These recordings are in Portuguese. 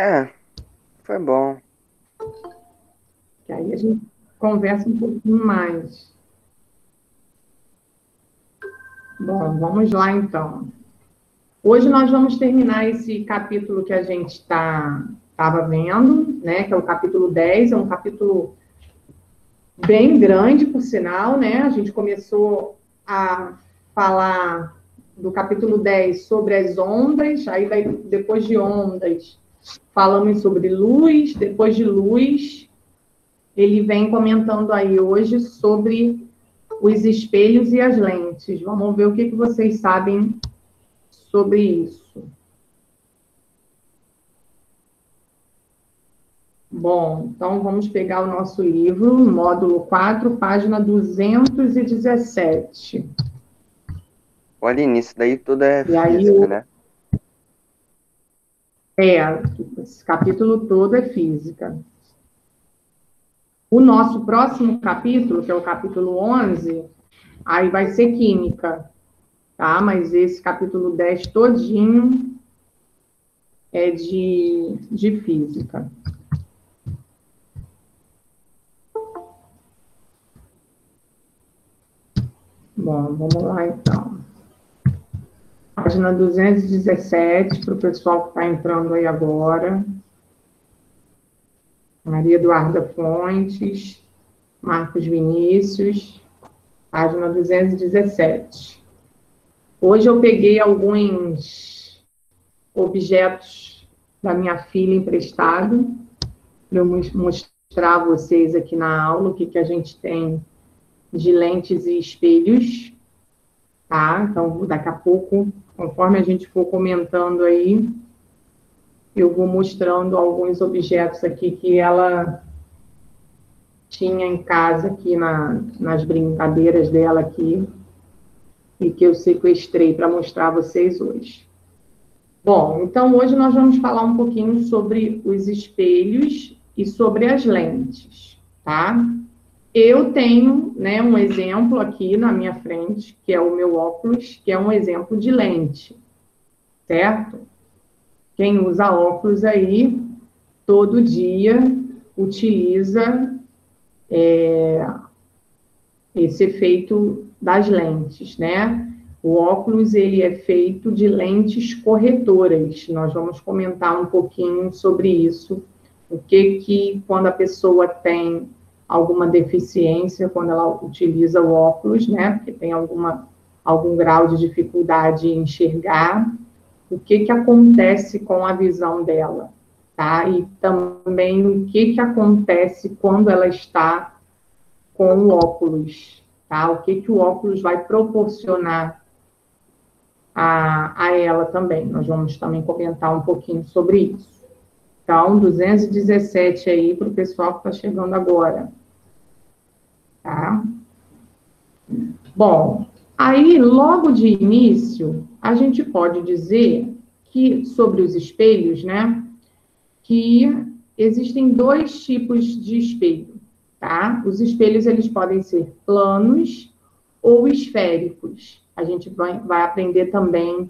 É, foi bom. Que aí a gente conversa um pouquinho mais. Bom, vamos lá então. Hoje nós vamos terminar esse capítulo que a gente estava vendo, né? Que é o capítulo 10, é um capítulo bem grande, por sinal, né? A gente começou a falar do capítulo 10 sobre as ondas, aí depois de ondas falamos sobre luz, depois de luz, ele vem comentando aí hoje sobre os espelhos e as lentes. Vamos ver o que vocês sabem sobre isso. Bom, então vamos pegar o nosso livro, módulo 4, página 217. Olha, nisso daí tudo é E aí, física, né? esse capítulo todo é física. O nosso próximo capítulo, que é o capítulo 11, aí vai ser química, tá? Mas esse capítulo 10 todinho é de física. Bom, vamos lá então. Página 217, para o pessoal que está entrando aí agora. Maria Eduarda Fontes, Marcos Vinícius, página 217. Hoje eu peguei alguns objetos da minha filha emprestado, para eu mostrar a vocês aqui na aula o que a gente tem de lentes e espelhos, tá? Então, daqui a pouco, conforme a gente for comentando aí, eu vou mostrando alguns objetos aqui que ela tinha em casa, aqui nas brincadeiras dela aqui, e que eu sequestrei para mostrar a vocês hoje. Bom, então hoje nós vamos falar um pouquinho sobre os espelhos e sobre as lentes, tá? Eu tenho, né, um exemplo aqui na minha frente, que é o meu óculos, que é um exemplo de lente, certo? Quem usa óculos aí, todo dia, utiliza esse efeito das lentes, né? O óculos, ele é feito de lentes corretoras. Nós vamos comentar um pouquinho sobre isso, o que quando a pessoa tem alguma deficiência, quando ela utiliza o óculos, né? Porque tem algum grau de dificuldade em enxergar, o que acontece com a visão dela, tá? E também o que acontece quando ela está com o óculos, tá? O que o óculos vai proporcionar a ela também. Nós vamos também comentar um pouquinho sobre isso. Então, 217 aí para o pessoal que está chegando agora, tá? Bom, aí, logo de início, a gente pode dizer que, sobre os espelhos, né, que existem dois tipos de espelho, tá? Os espelhos, eles podem ser planos ou esféricos. A gente vai aprender também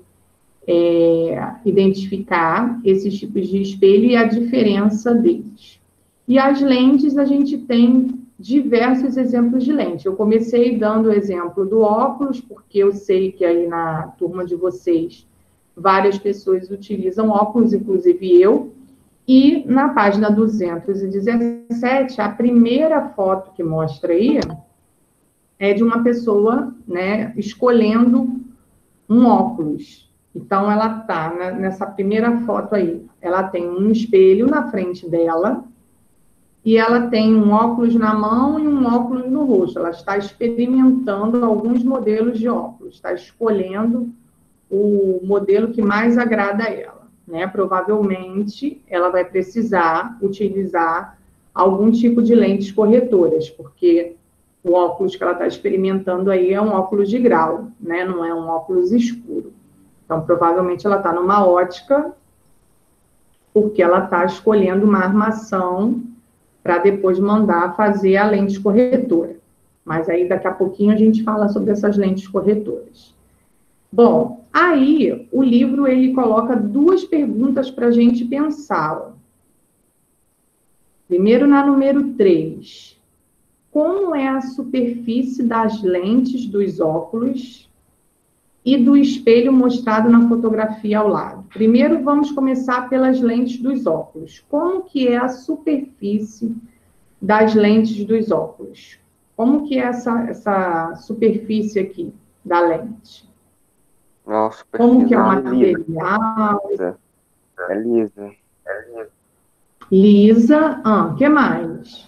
identificar esses tipos de espelho e a diferença deles. E as lentes, a gente tem diversos exemplos de lente. Eu comecei dando o exemplo do óculos, porque eu sei que aí na turma de vocês, várias pessoas utilizam óculos, inclusive eu. E na página 217, a primeira foto que mostra aí é de uma pessoa, né, escolhendo um óculos. Então, ela está nessa primeira foto aí. Ela tem um espelho na frente dela e ela tem um óculos na mão e um óculos no rosto. Ela está experimentando alguns modelos de óculos, está escolhendo o modelo que mais agrada a ela, né? Provavelmente, ela vai precisar utilizar algum tipo de lentes corretoras, porque o óculos que ela está experimentando aí é um óculos de grau, né? Não é um óculos escuro. Então, provavelmente, ela está numa ótica, porque ela está escolhendo uma armação para depois mandar fazer a lente corretora. Mas aí, daqui a pouquinho, a gente fala sobre essas lentes corretoras. Bom, aí o livro ele coloca duas perguntas para a gente pensar. Primeiro, na número 3. Como é a superfície das lentes dos óculos e do espelho mostrado na fotografia ao lado? Primeiro, vamos começar pelas lentes dos óculos. Como que é a superfície das lentes dos óculos? Como que é essa superfície aqui da lente? Nossa, Como que é o superfície material? lisa. É lisa. Lisa. O que mais?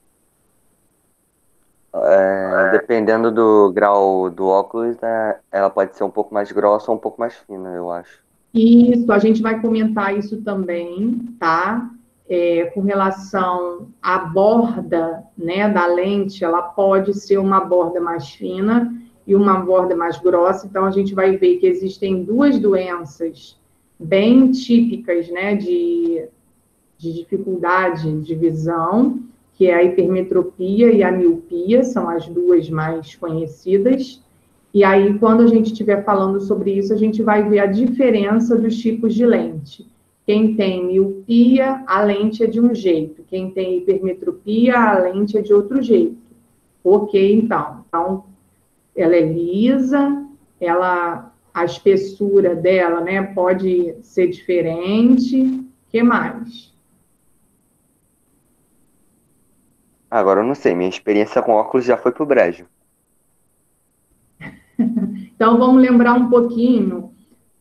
Dependendo do grau do óculos, né, ela pode ser um pouco mais grossa ou um pouco mais fina, eu acho. Isso, a gente vai comentar isso também, tá? Com relação à borda, né, da lente, ela pode ser uma borda mais fina e uma borda mais grossa. Então, a gente vai ver que existem duas doenças bem típicas, né, de dificuldade de visão, que é a hipermetropia e a miopia, são as duas mais conhecidas. E aí, quando a gente estiver falando sobre isso, a gente vai ver a diferença dos tipos de lente. Quem tem miopia, a lente é de um jeito. Quem tem hipermetropia, a lente é de outro jeito. Ok, então. Então, ela é lisa, a espessura dela, né, pode ser diferente. O que mais? Agora eu não sei, minha experiência com óculos já foi pro brejo. Então, vamos lembrar um pouquinho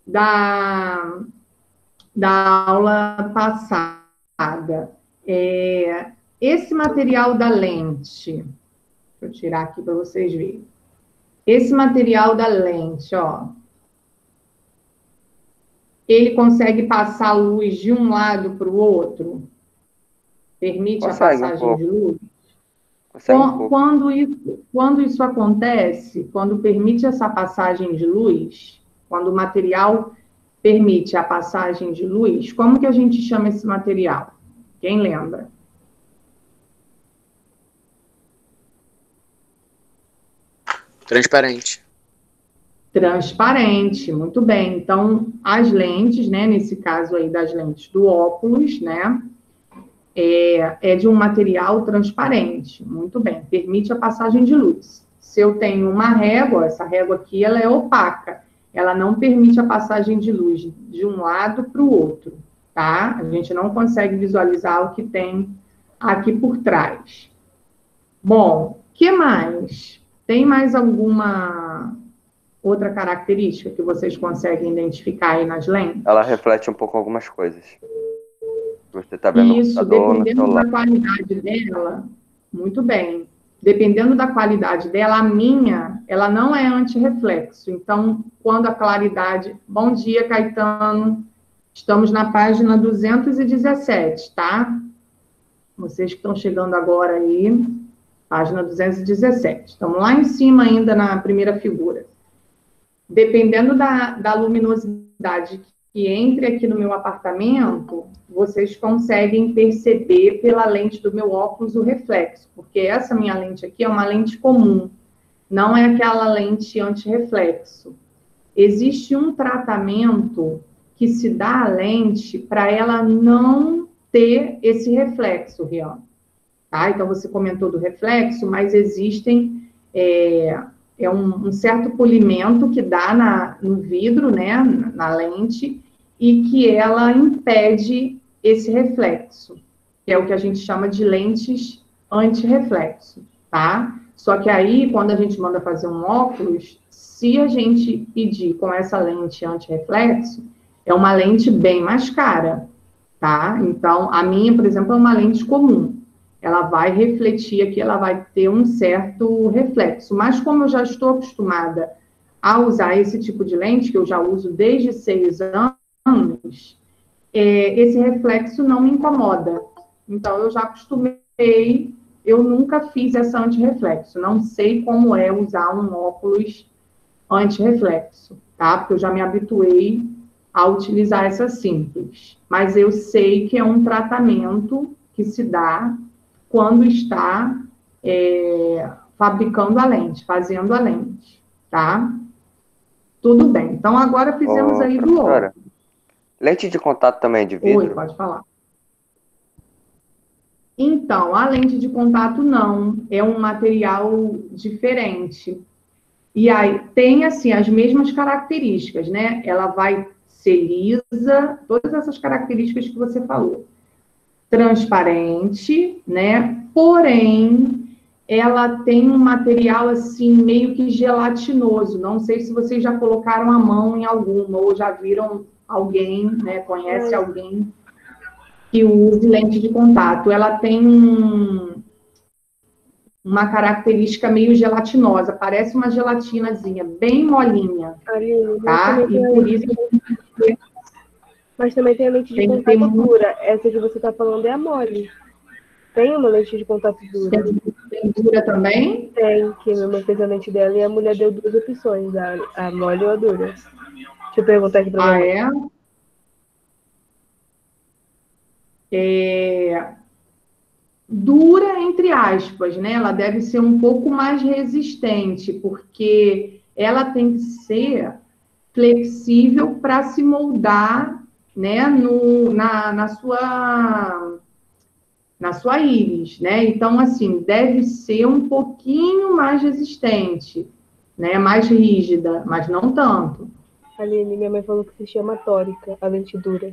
da aula passada. Esse material da lente, deixa eu tirar aqui para vocês verem. Esse material da lente, ó, ele consegue passar luz de um lado para o outro? Permite Consegue a um passagem pouco. de luz? Consegue um pouco. Quando isso acontece, quando permite essa passagem de luz, quando o material permite a passagem de luz, como que a gente chama esse material? Quem lembra? Transparente. Transparente, muito bem. Então, as lentes, né, nesse caso aí das lentes do óculos, né, é de um material transparente, muito bem, permite a passagem de luz. Se eu tenho uma régua, essa régua aqui, ela é opaca, ela não permite a passagem de luz de um lado para o outro, tá? A gente não consegue visualizar o que tem aqui por trás. Bom, o que mais? Tem mais alguma outra característica que vocês conseguem identificar aí nas lentes? Ela reflete um pouco algumas coisas. Você está vendo no Isso, computador ou no dependendo celular. da qualidade dela, muito bem. Dependendo da qualidade dela, a minha, ela não é antirreflexo. Então, quando a claridade... Bom dia, Caetano. Estamos na página 217, tá? Vocês que estão chegando agora aí, página 217. Estamos lá em cima ainda na primeira figura. Dependendo da luminosidade que entre aqui no meu apartamento, vocês conseguem perceber pela lente do meu óculos o reflexo, porque essa minha lente aqui é uma lente comum, não é aquela lente anti-reflexo. Existe um tratamento que se dá à lente para ela não ter esse reflexo, Rian. Tá? Então, você comentou do reflexo, mas existem... um certo polimento que dá no vidro, né, na lente, e que ela impede esse reflexo, que é o que a gente chama de lentes anti-reflexo, tá? Só que aí, quando a gente manda fazer um óculos, se a gente pedir com essa lente anti-reflexo, é uma lente bem mais cara, tá? Então, a minha, por exemplo, é uma lente comum. Ela vai refletir aqui, ela vai ter um certo reflexo. Mas como eu já estou acostumada a usar esse tipo de lente, que eu já uso desde 6 anos, esse reflexo não me incomoda. Então, eu já acostumei, eu nunca fiz essa antirreflexo. Não sei como é usar um óculos antirreflexo, tá? Porque eu já me habituei a utilizar essa simples. Mas eu sei que é um tratamento que se dá quando está fabricando a lente, fazendo a lente, tá? Tudo bem. Então, agora fizemos aí do óculos. Lente de contato também é de vidro? Oi, pode falar. Então, a lente de contato não, é um material diferente. E aí tem, assim, as mesmas características, né? Ela vai ser lisa, todas essas características que você falou. Transparente, né? Porém, ela tem um material, assim, meio que gelatinoso. Não sei se vocês já colocaram a mão em alguma, ou já viram alguém, né? Conhece alguém que use lente de contato. Ela tem uma característica meio gelatinosa, parece uma gelatinazinha, bem molinha, Aline, tá? E por isso mas também tem a lente de contato dura. Essa que você está falando é a mole. Tem uma lente de contato dura. Tem dura também? Tem, que minha mãe fez a lente dela e a mulher deu 2 opções, a mole ou a dura. Deixa eu perguntar aqui para você. Dura, entre aspas, né? Ela deve ser um pouco mais resistente, porque ela tem que ser flexível para se moldar, né, na sua íris, né? Então, assim, deve ser um pouquinho mais resistente, né? Mais rígida, mas não tanto. Aline, minha mãe falou que se chama tórica, a lente dura.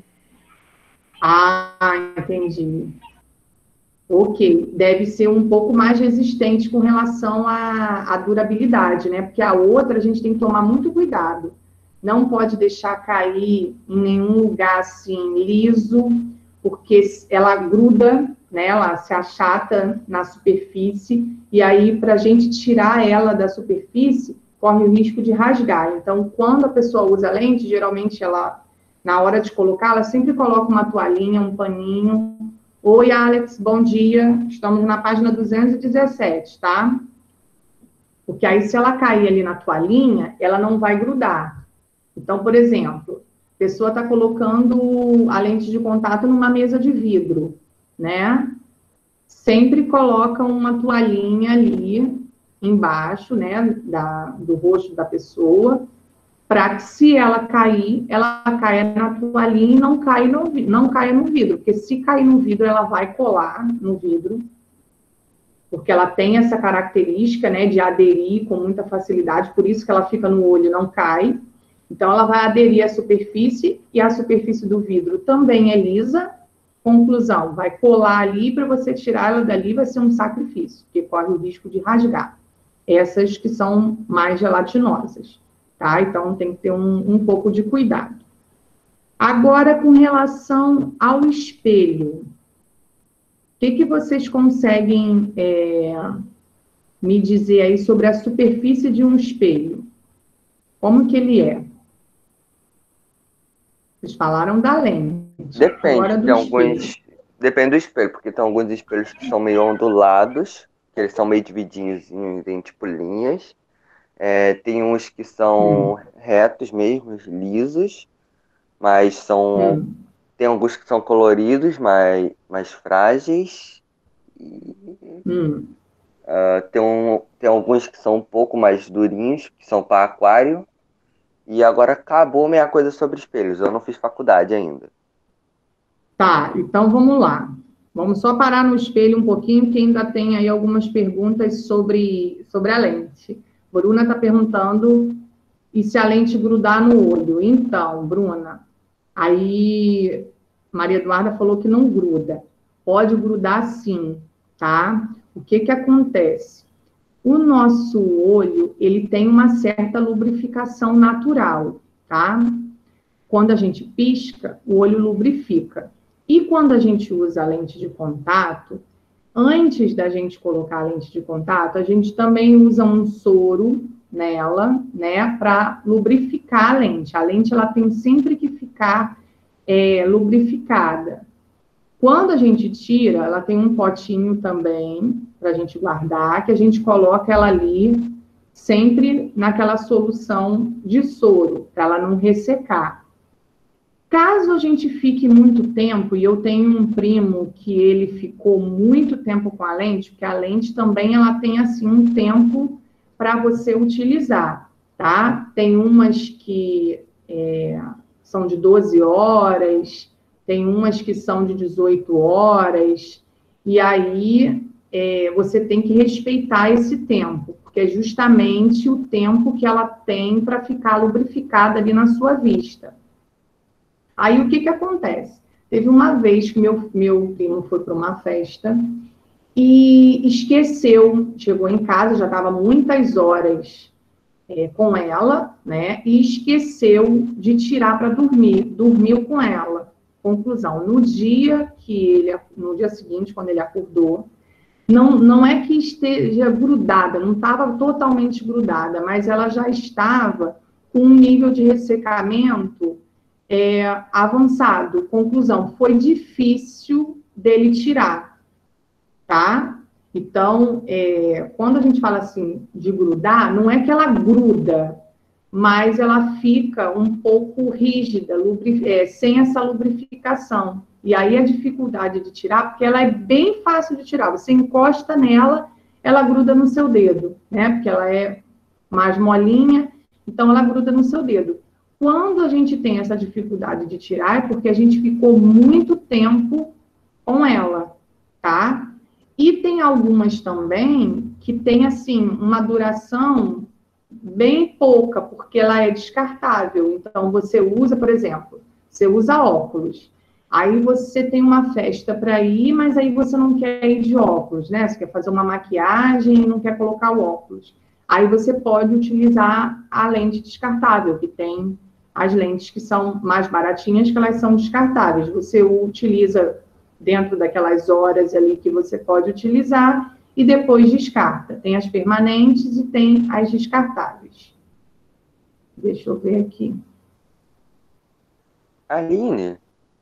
Ah, entendi. Ok, deve ser um pouco mais resistente com relação à durabilidade, né? Porque a outra a gente tem que tomar muito cuidado. Não pode deixar cair em nenhum lugar assim liso, porque ela gruda, né? Ela se achata na superfície, e aí, para a gente tirar ela da superfície, corre o risco de rasgar. Então, quando a pessoa usa lente, geralmente ela, na hora de colocar, ela sempre coloca uma toalhinha, um paninho. Oi, Alex, bom dia. Estamos na página 217, tá? Porque aí, se ela cair ali na toalhinha, ela não vai grudar. Então, por exemplo, a pessoa está colocando a lente de contato numa mesa de vidro, né? Sempre coloca uma toalhinha ali embaixo, né, do rosto da pessoa, para que, se ela cair, ela caia na toalhinha e não caia no vidro, porque se cair no vidro, ela vai colar no vidro, porque ela tem essa característica, né, de aderir com muita facilidade, por isso que ela fica no olho e não cai. Então, ela vai aderir à superfície, e a superfície do vidro também é lisa. Conclusão, vai colar ali, para você tirar ela dali vai ser um sacrifício, porque corre o risco de rasgar. Essas que são mais gelatinosas. Tá? Então, tem que ter um pouco de cuidado. Agora, com relação ao espelho, o que vocês conseguem me dizer aí sobre a superfície de um espelho? Como que ele é? Vocês falaram da lente. Depende do espelho, porque tem alguns espelhos que são meio ondulados, que eles são meio divididinhos em tipo linhas. Tem uns que são retos mesmo, lisos, mas tem alguns que são coloridos, mais frágeis. Tem alguns que são um pouco mais durinhos, que são para aquário. E agora acabou minha coisa sobre espelhos, eu não fiz faculdade ainda. Tá, então vamos lá. Vamos só parar no espelho um pouquinho, que ainda tem aí algumas perguntas sobre a lente. Bruna está perguntando, e se a lente grudar no olho? Então, Bruna, aí Maria Eduarda falou que não gruda. Pode grudar sim, tá? O que acontece? O nosso olho, ele tem uma certa lubrificação natural, tá? Quando a gente pisca, o olho lubrifica. E quando a gente usa a lente de contato, antes da gente colocar a lente de contato, a gente também usa um soro nela, né, para lubrificar a lente. A lente, ela tem sempre que ficar lubrificada. Quando a gente tira, ela tem um potinho também para a gente guardar, que a gente coloca ela ali sempre naquela solução de soro, para ela não ressecar. Caso a gente fique muito tempo, e eu tenho um primo que ele ficou muito tempo com a lente, porque a lente também ela tem assim um tempo para você utilizar, tá? Tem umas que são de 12 horas, tem umas que são de 18 horas, e aí você tem que respeitar esse tempo, porque é justamente o tempo que ela tem para ficar lubrificada ali na sua vista. Aí, o que acontece? Teve uma vez que meu primo foi para uma festa e esqueceu, chegou em casa, já estava muitas horas com ela, né? E esqueceu de tirar para dormir, dormiu com ela. Conclusão, no dia seguinte, quando ele acordou, não é que esteja grudada, não estava totalmente grudada, mas ela já estava com um nível de ressecamento avançado. Conclusão, foi difícil dele tirar, tá? Então, quando a gente fala assim de grudar, não é que ela gruda, mas ela fica um pouco rígida, sem essa lubrificação. E aí a dificuldade de tirar, porque ela é bem fácil de tirar. Você encosta nela, ela gruda no seu dedo, né? Porque ela é mais molinha, então ela gruda no seu dedo. Quando a gente tem essa dificuldade de tirar, é porque a gente ficou muito tempo com ela, tá? E tem algumas também que tem, assim, uma duração bem pouca, porque ela é descartável. Então, você usa, por exemplo, você usa óculos. Aí você tem uma festa para ir, mas aí você não quer ir de óculos, né? Você quer fazer uma maquiagem e não quer colocar o óculos. Aí você pode utilizar a lente descartável, que tem as lentes que são mais baratinhas, que elas são descartáveis. Você utiliza dentro daquelas horas ali que você pode utilizar e depois descarta. Tem as permanentes e tem as descartáveis. Deixa eu ver aqui. Aline,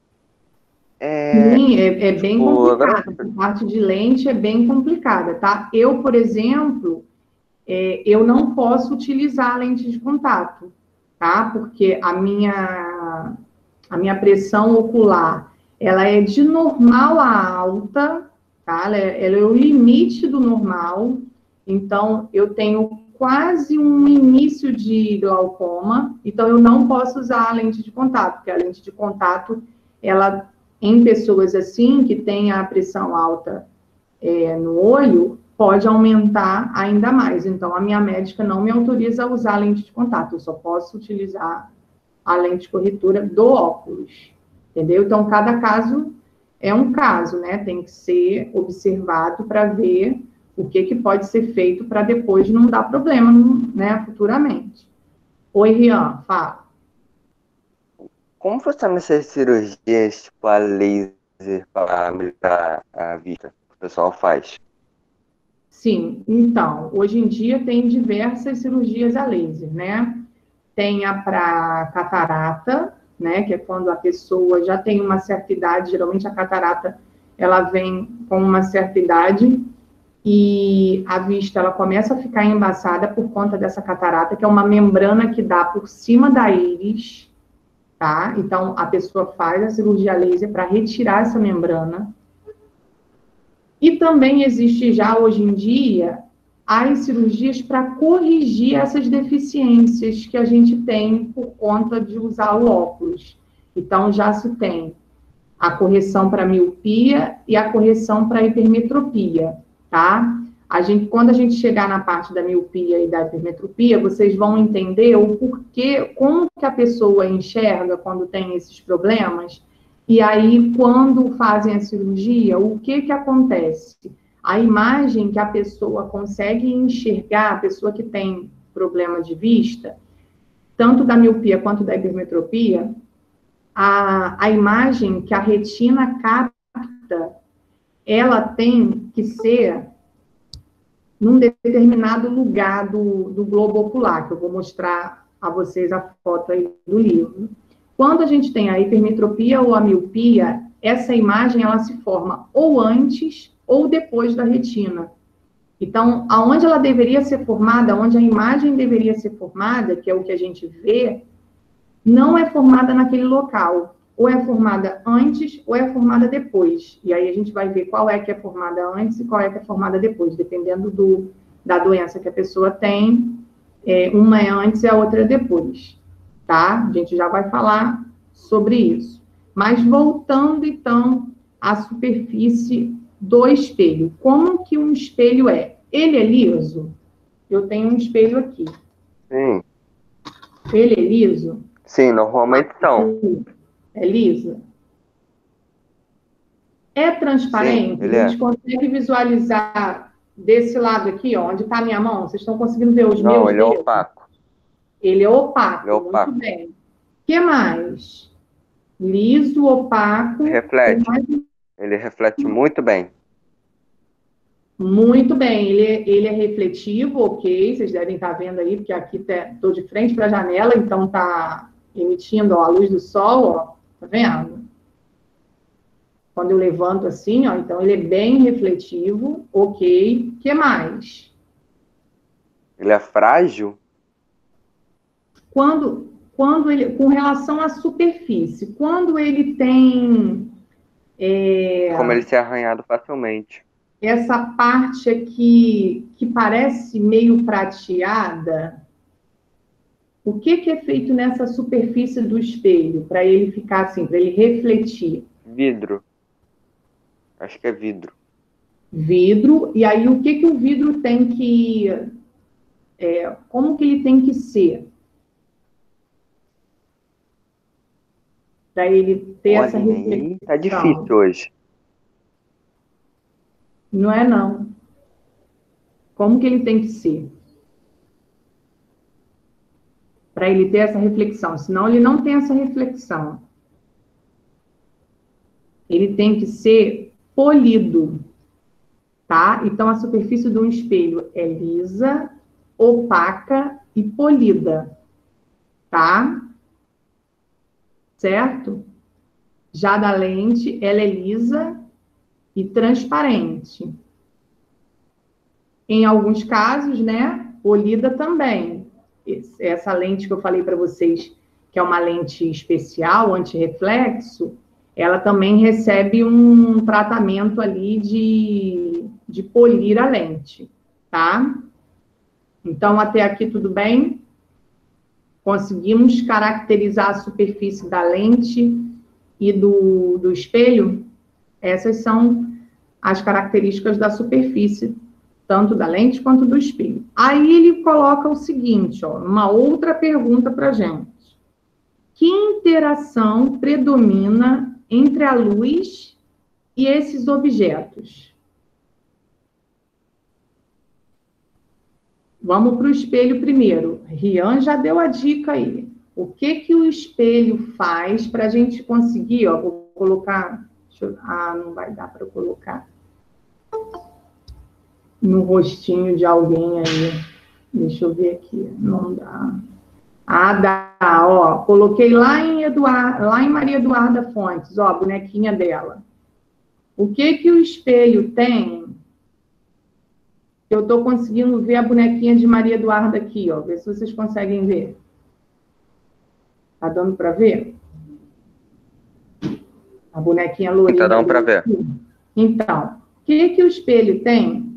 Sim, é bem complicado. A parte de lente é bem complicada, tá? Eu, por exemplo, eu não posso utilizar a lente de contato, tá? Porque a minha pressão ocular, ela é de normal a alta, tá? Ela é o limite do normal. Então, eu tenho quase um início de glaucoma, então eu não posso usar a lente de contato, porque a lente de contato, ela, em pessoas assim, que têm a pressão alta no olho, pode aumentar ainda mais. Então, a minha médica não me autoriza a usar a lente de contato, eu só posso utilizar a lente de corretora do óculos, entendeu? Então, cada caso é um caso, né? Tem que ser observado para ver o que pode ser feito para depois não dar problema, né, futuramente. Oi, Rian, fala. como funciona essas cirurgias, tipo a laser, para melhorar a vista que o pessoal faz? Sim, então, hoje em dia tem diversas cirurgias a laser, né? Tem a para catarata, né, que é quando a pessoa já tem uma certa idade, geralmente a catarata, ela vem com uma certa idade, e a vista, ela começa a ficar embaçada por conta dessa catarata, que é uma membrana que dá por cima da íris, tá? Então, a pessoa faz a cirurgia laser para retirar essa membrana. E também existe já, hoje em dia, as cirurgias para corrigir essas deficiências que a gente tem por conta de usar o óculos. Então, já se tem a correção para miopia e a correção para hipermetropia, tá? Quando a gente chegar na parte da miopia e da hipermetropia, vocês vão entender o porquê, como que a pessoa enxerga quando tem esses problemas, e aí, quando fazem a cirurgia, o que acontece? A imagem que a pessoa consegue enxergar, a pessoa que tem problema de vista, tanto da miopia quanto da hipermetropia, a imagem que a retina capta, ela tem que ser num determinado lugar do globo ocular, que eu vou mostrar a vocês a foto aí do livro. Quando a gente tem a hipermetropia ou a miopia, essa imagem, ela se forma ou antes ou depois da retina. Então, aonde ela deveria ser formada, onde a imagem deveria ser formada, que é o que a gente vê, não é formada naquele local. Ou é formada antes, ou é formada depois. E aí a gente vai ver qual é que é formada antes e qual é que é formada depois, dependendo da doença que a pessoa tem. Uma é antes e a outra é depois, tá? A gente já vai falar sobre isso. Mas voltando, então, à superfície do espelho. Como que um espelho é? Ele é liso? Eu tenho um espelho aqui. Sim. Ele é liso? Sim, normalmente são. É liso? É transparente? Sim, ele A é. gente consegue visualizar desse lado aqui, ó, onde está a minha mão? Vocês estão conseguindo ver os Não, meus ele é dedos? opaco. Ele é opaco, Ele é opaco. muito bem. O que mais? Liso, opaco. Reflete. Mais... Ele reflete muito bem. Muito bem. Ele é refletivo, ok. Vocês devem estar vendo aí, porque aqui estou de frente para a janela, então está emitindo, ó, a luz do sol, ó. Tá vendo? Quando eu levanto assim, ó, então ele é bem refletivo, ok. O que mais? Ele é frágil? Quando ele, com relação à superfície, quando ele tem Como ele ser arranhado facilmente. essa parte aqui que parece meio prateada, o que é feito nessa superfície do espelho para ele ficar assim, para ele refletir? Vidro. Acho que é vidro. Vidro, e aí o que o vidro tem que... como que ele tem que ser? Para ele ter essa reflexão. Tá difícil hoje. Não é, não. Como que ele tem que ser? Para ele ter essa reflexão. Senão, ele não tem essa reflexão. Ele tem que ser polido. Tá? Então, a superfície de um espelho é lisa, opaca e polida. Tá? Certo? Já da lente, ela é lisa e transparente. Em alguns casos, né, polida também. Essa lente que eu falei para vocês, que é uma lente especial, antirreflexo, ela também recebe um tratamento ali de polir a lente, tá? Então, até aqui tudo bem? Conseguimos caracterizar a superfície da lente e do espelho? Essas são as características da superfície, tanto da lente quanto do espelho. Aí ele coloca o seguinte, ó, uma outra pergunta para a gente. Que interação predomina entre a luz e esses objetos? Vamos para o espelho primeiro. Rian já deu a dica aí. O que o espelho faz para a gente conseguir, ó, vou colocar... não vai dar para colocar no rostinho de alguém aí. Deixa eu ver aqui. Não dá. Ah, dá. Ó, coloquei lá em Maria Eduarda Fontes, ó, a bonequinha dela. O que o espelho tem? Eu estou conseguindo ver a bonequinha de Maria Eduarda aqui, ó. Vê se vocês conseguem ver. Tá dando para ver? A bonequinha lourinha. Tá dando para ver. Então, o que o espelho tem?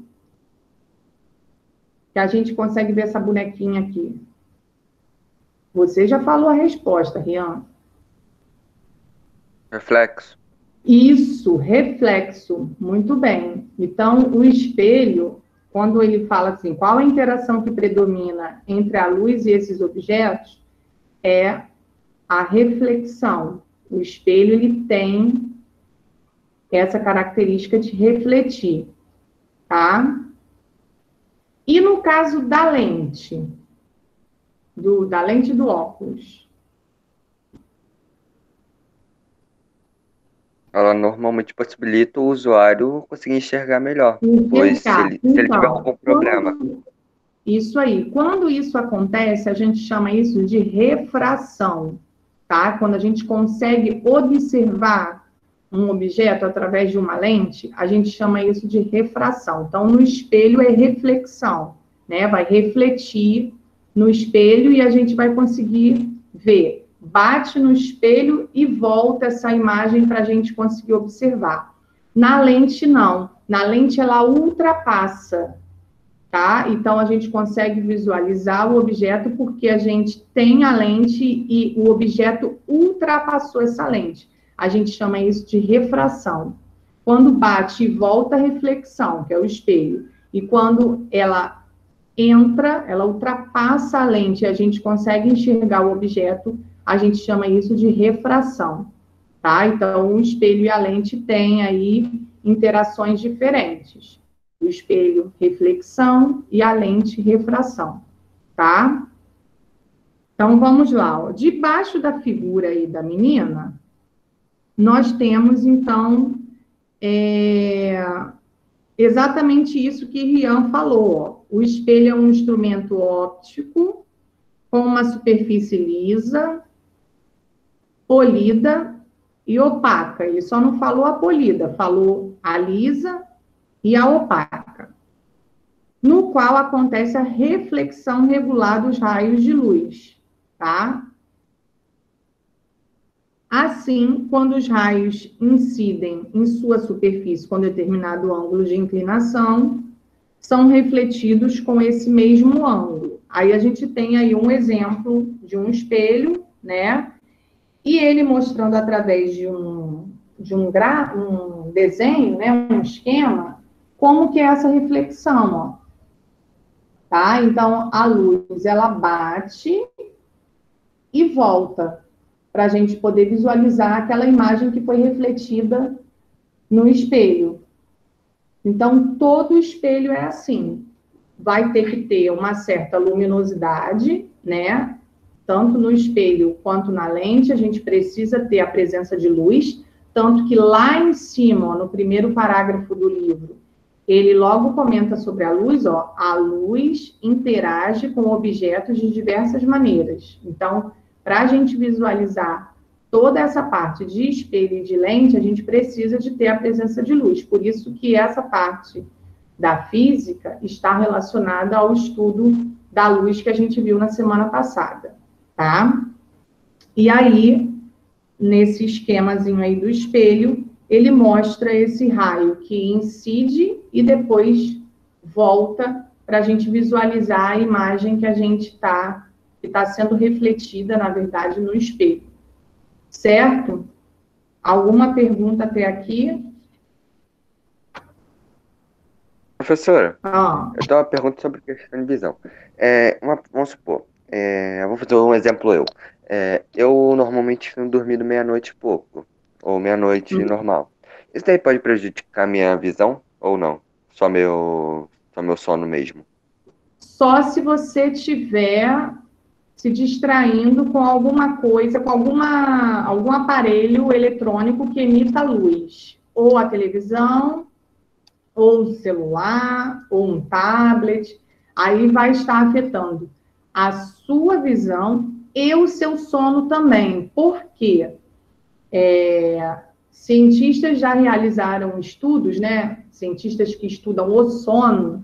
Que a gente consegue ver essa bonequinha aqui. Você já falou a resposta, Rian. Reflexo. Isso, reflexo. Muito bem. Então, o espelho, quando ele fala assim, qual a interação que predomina entre a luz e esses objetos, é a reflexão. O espelho, ele tem essa característica de refletir, tá? E no caso da lente, da lente do óculos? Ela normalmente possibilita o usuário conseguir enxergar melhor. Pois se ele tiver algum problema. Isso aí. Quando isso acontece, a gente chama isso de refração, tá? Quando a gente consegue observar um objeto através de uma lente, a gente chama isso de refração. Então, no espelho é reflexão, né? Vai refletir no espelho e a gente vai conseguir ver. Bate no espelho e volta essa imagem para a gente conseguir observar. Na lente, não. Na lente, ela ultrapassa, tá? Então, a gente consegue visualizar o objeto porque a gente tem a lente e o objeto ultrapassou essa lente. A gente chama isso de refração. quando bate e volta a reflexão, que é o espelho, e quando ela entra, ela ultrapassa a lente e a gente consegue enxergar o objeto, a gente chama isso de refração, tá? Então, o espelho e a lente têm aí interações diferentes. O espelho, reflexão, e a lente, refração, tá? Então, vamos lá. Ó. Debaixo da figura aí da menina, nós temos, então, exatamente isso que Rian falou. Ó. O espelho é um instrumento óptico com uma superfície lisa, polida e opaca. Ele só não falou a polida, falou a lisa e a opaca, no qual acontece a reflexão regular dos raios de luz, tá? Assim, quando os raios incidem em sua superfície com determinado ângulo de inclinação, são refletidos com esse mesmo ângulo. Aí a gente tem aí um exemplo de um espelho, né? E ele mostrando através de um desenho, né? Um esquema, como que é essa reflexão, ó. Tá? Então, a luz, ela bate e volta, para a gente poder visualizar aquela imagem que foi refletida no espelho. Então, todo espelho é assim. Vai ter que ter uma certa luminosidade, né? Tanto no espelho quanto na lente, a gente precisa ter a presença de luz, tanto que lá em cima, ó, no primeiro parágrafo do livro, ele logo comenta sobre a luz, ó, a luz interage com objetos de diversas maneiras. Então, para a gente visualizar toda essa parte de espelho e de lente, a gente precisa de ter a presença de luz. Por isso que essa parte da física está relacionada ao estudo da luz que a gente viu na semana passada, tá? E aí, nesse esquemazinho aí do espelho, ele mostra esse raio que incide e depois volta para a gente visualizar a imagem que a gente que está sendo refletida, na verdade, no espelho. Certo? Alguma pergunta até aqui? Professora, eu tenho uma pergunta sobre questão de visão. Vamos supor, eu vou fazer um exemplo eu normalmente fico dormindo meia-noite e pouco, ou meia-noite normal. Isso daí pode prejudicar minha visão ou não? Só meu sono mesmo? Só se você tiver se distraindo com alguma coisa, com algum aparelho eletrônico que emita luz. Ou a televisão, ou o celular, ou um tablet. Aí vai estar afetando a sua visão e o seu sono também. Por quê? Cientistas já realizaram estudos, né? Cientistas que estudam o sono,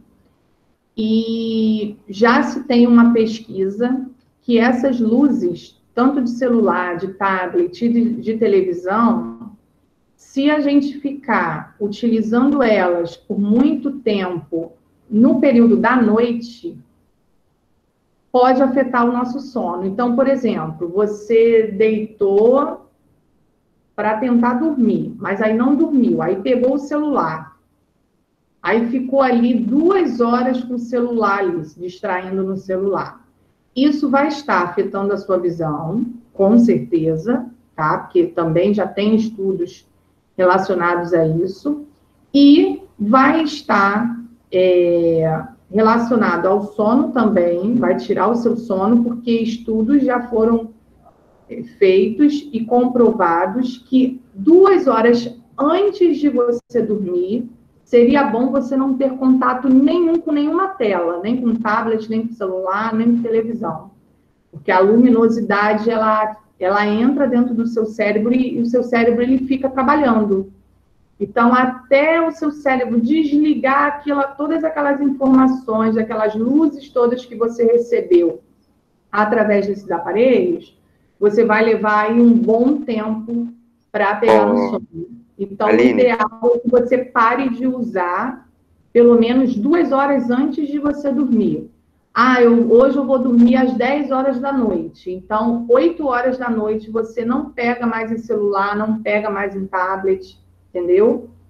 e já se tem uma pesquisa que essas luzes, tanto de celular, de tablet, de televisão, se a gente ficar utilizando elas por muito tempo no período da noite, pode afetar o nosso sono. Então, por exemplo, você deitou para tentar dormir, mas aí não dormiu, aí pegou o celular, aí ficou ali 2 horas com o celular ali, se distraindo no celular. Isso vai estar afetando a sua visão, com certeza, tá? Porque também já tem estudos relacionados a isso, e vai estar relacionado ao sono também, vai tirar o seu sono, porque estudos já foram feitos e comprovados que 2 horas antes de você dormir, seria bom você não ter contato nenhum com nenhuma tela, nem com tablet, nem com celular, nem com televisão. Porque a luminosidade, ela entra dentro do seu cérebro e o seu cérebro ele fica trabalhando. Então, até o seu cérebro desligar todas aquelas informações, aquelas luzes todas que você recebeu através desses aparelhos, você vai levar aí um bom tempo para pegar no sono. Então, Aline, o ideal é que você pare de usar pelo menos 2 horas antes de você dormir. Hoje eu vou dormir às 10 horas da noite. Então, 8 horas da noite você não pega mais em celular, não pega mais em tablet, entendeu?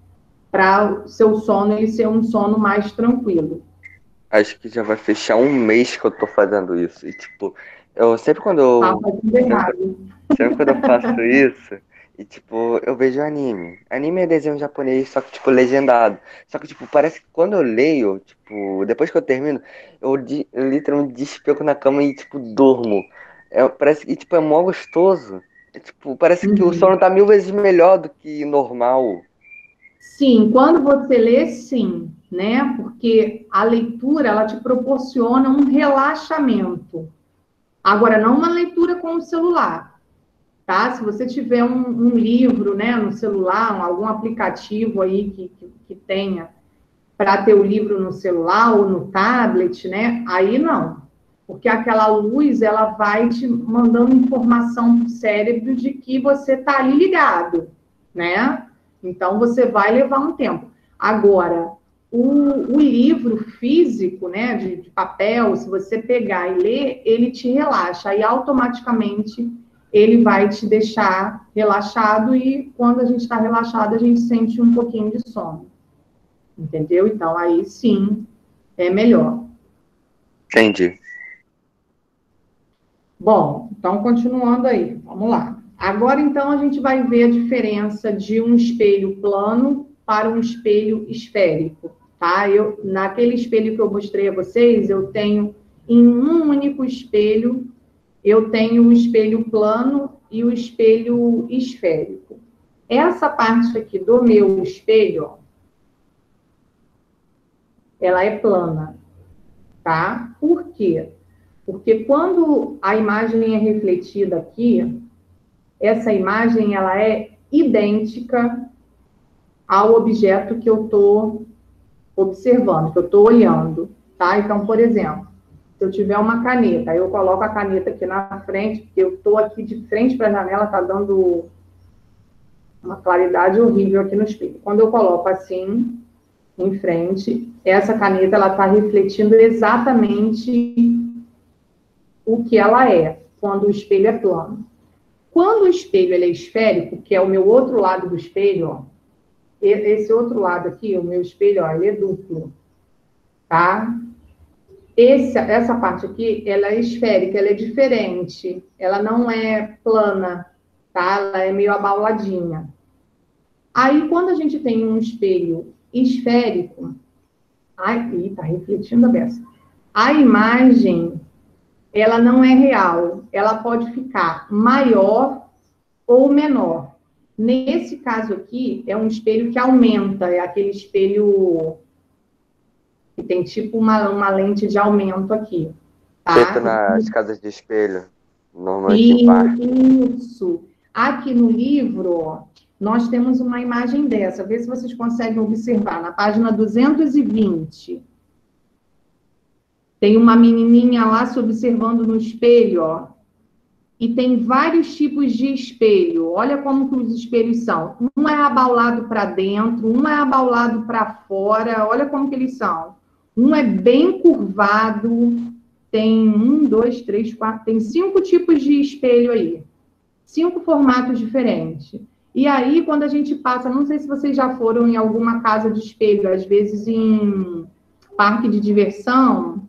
para o seu sono ele ser um sono mais tranquilo. Acho que já vai fechar um mês que eu tô fazendo isso. E, tipo, eu sempre quando Tá eu. fazendo errado. Sempre quando eu faço isso, e, tipo, eu vejo anime. Anime é desenho japonês, só que, tipo, legendado. Só que, tipo, parece que quando eu leio, tipo, depois que eu termino, eu literalmente despego na cama e, tipo, durmo. Parece que, tipo, é mó gostoso. Tipo, parece que o Uhum. sono tá 1000 vezes melhor do que normal. Sim, quando você lê, sim, né? Porque a leitura, ela te proporciona um relaxamento. Agora, não uma leitura com o celular, tá? Se você tiver um livro, né, no celular, algum aplicativo aí que tenha para ter o livro no celular ou no tablet, né? Aí não. Porque aquela luz, ela vai te mandando informação para o cérebro de que você está ali ligado, né? Então, você vai levar um tempo. Agora, o livro físico, né, de papel, se você pegar e ler, ele te relaxa. Aí, automaticamente, ele vai te deixar relaxado e, quando a gente está relaxado, a gente sente um pouquinho de sono. Entendeu? Então, aí sim, é melhor. Entendi. Bom, então, continuando aí, vamos lá. Agora, então, a gente vai ver a diferença de um espelho plano para um espelho esférico, tá? Naquele espelho que eu mostrei a vocês, eu tenho em um único espelho, eu tenho o espelho plano e o espelho esférico. Essa parte aqui do meu espelho, ó, ela é plana, tá? Por quê? Porque quando a imagem é refletida aqui, essa imagem ela é idêntica ao objeto que eu estou observando, que eu estou olhando, tá? Então, por exemplo, se eu tiver uma caneta, eu coloco a caneta aqui na frente, porque eu estou aqui de frente para a janela, tá dando uma claridade horrível aqui no espelho. Quando eu coloco assim, em frente, essa caneta ela está refletindo exatamente o que ela é, quando o espelho é plano. Quando o espelho ele é esférico, que é o meu outro lado do espelho, ó, esse outro lado aqui, o meu espelho, ó, ele é duplo, tá? Essa parte aqui, ela é esférica, ela é diferente, ela não é plana, tá? Ela é meio abauladinha. Aí, quando a gente tem um espelho esférico, ai, tá refletindo a beça. A imagem, ela não é real, ela pode ficar maior ou menor. Nesse caso aqui, é um espelho que aumenta, é aquele espelho que tem tipo uma lente de aumento aqui, Feito tá? nas casas de espelho, normalmente em parque. Isso. Aqui no livro, ó, nós temos uma imagem dessa. Vê se vocês conseguem observar. Na página 220, tem uma menininha lá se observando no espelho, ó. E tem vários tipos de espelho. Olha como que os espelhos são. Um é abaulado para dentro, um é abaulado para fora. Olha como que eles são. Um é bem curvado. Tem 1, 2, 3, 4. Tem 5 tipos de espelho aí. 5 formatos diferentes. E aí, quando a gente passa, não sei se vocês já foram em alguma casa de espelho, às vezes em parque de diversão,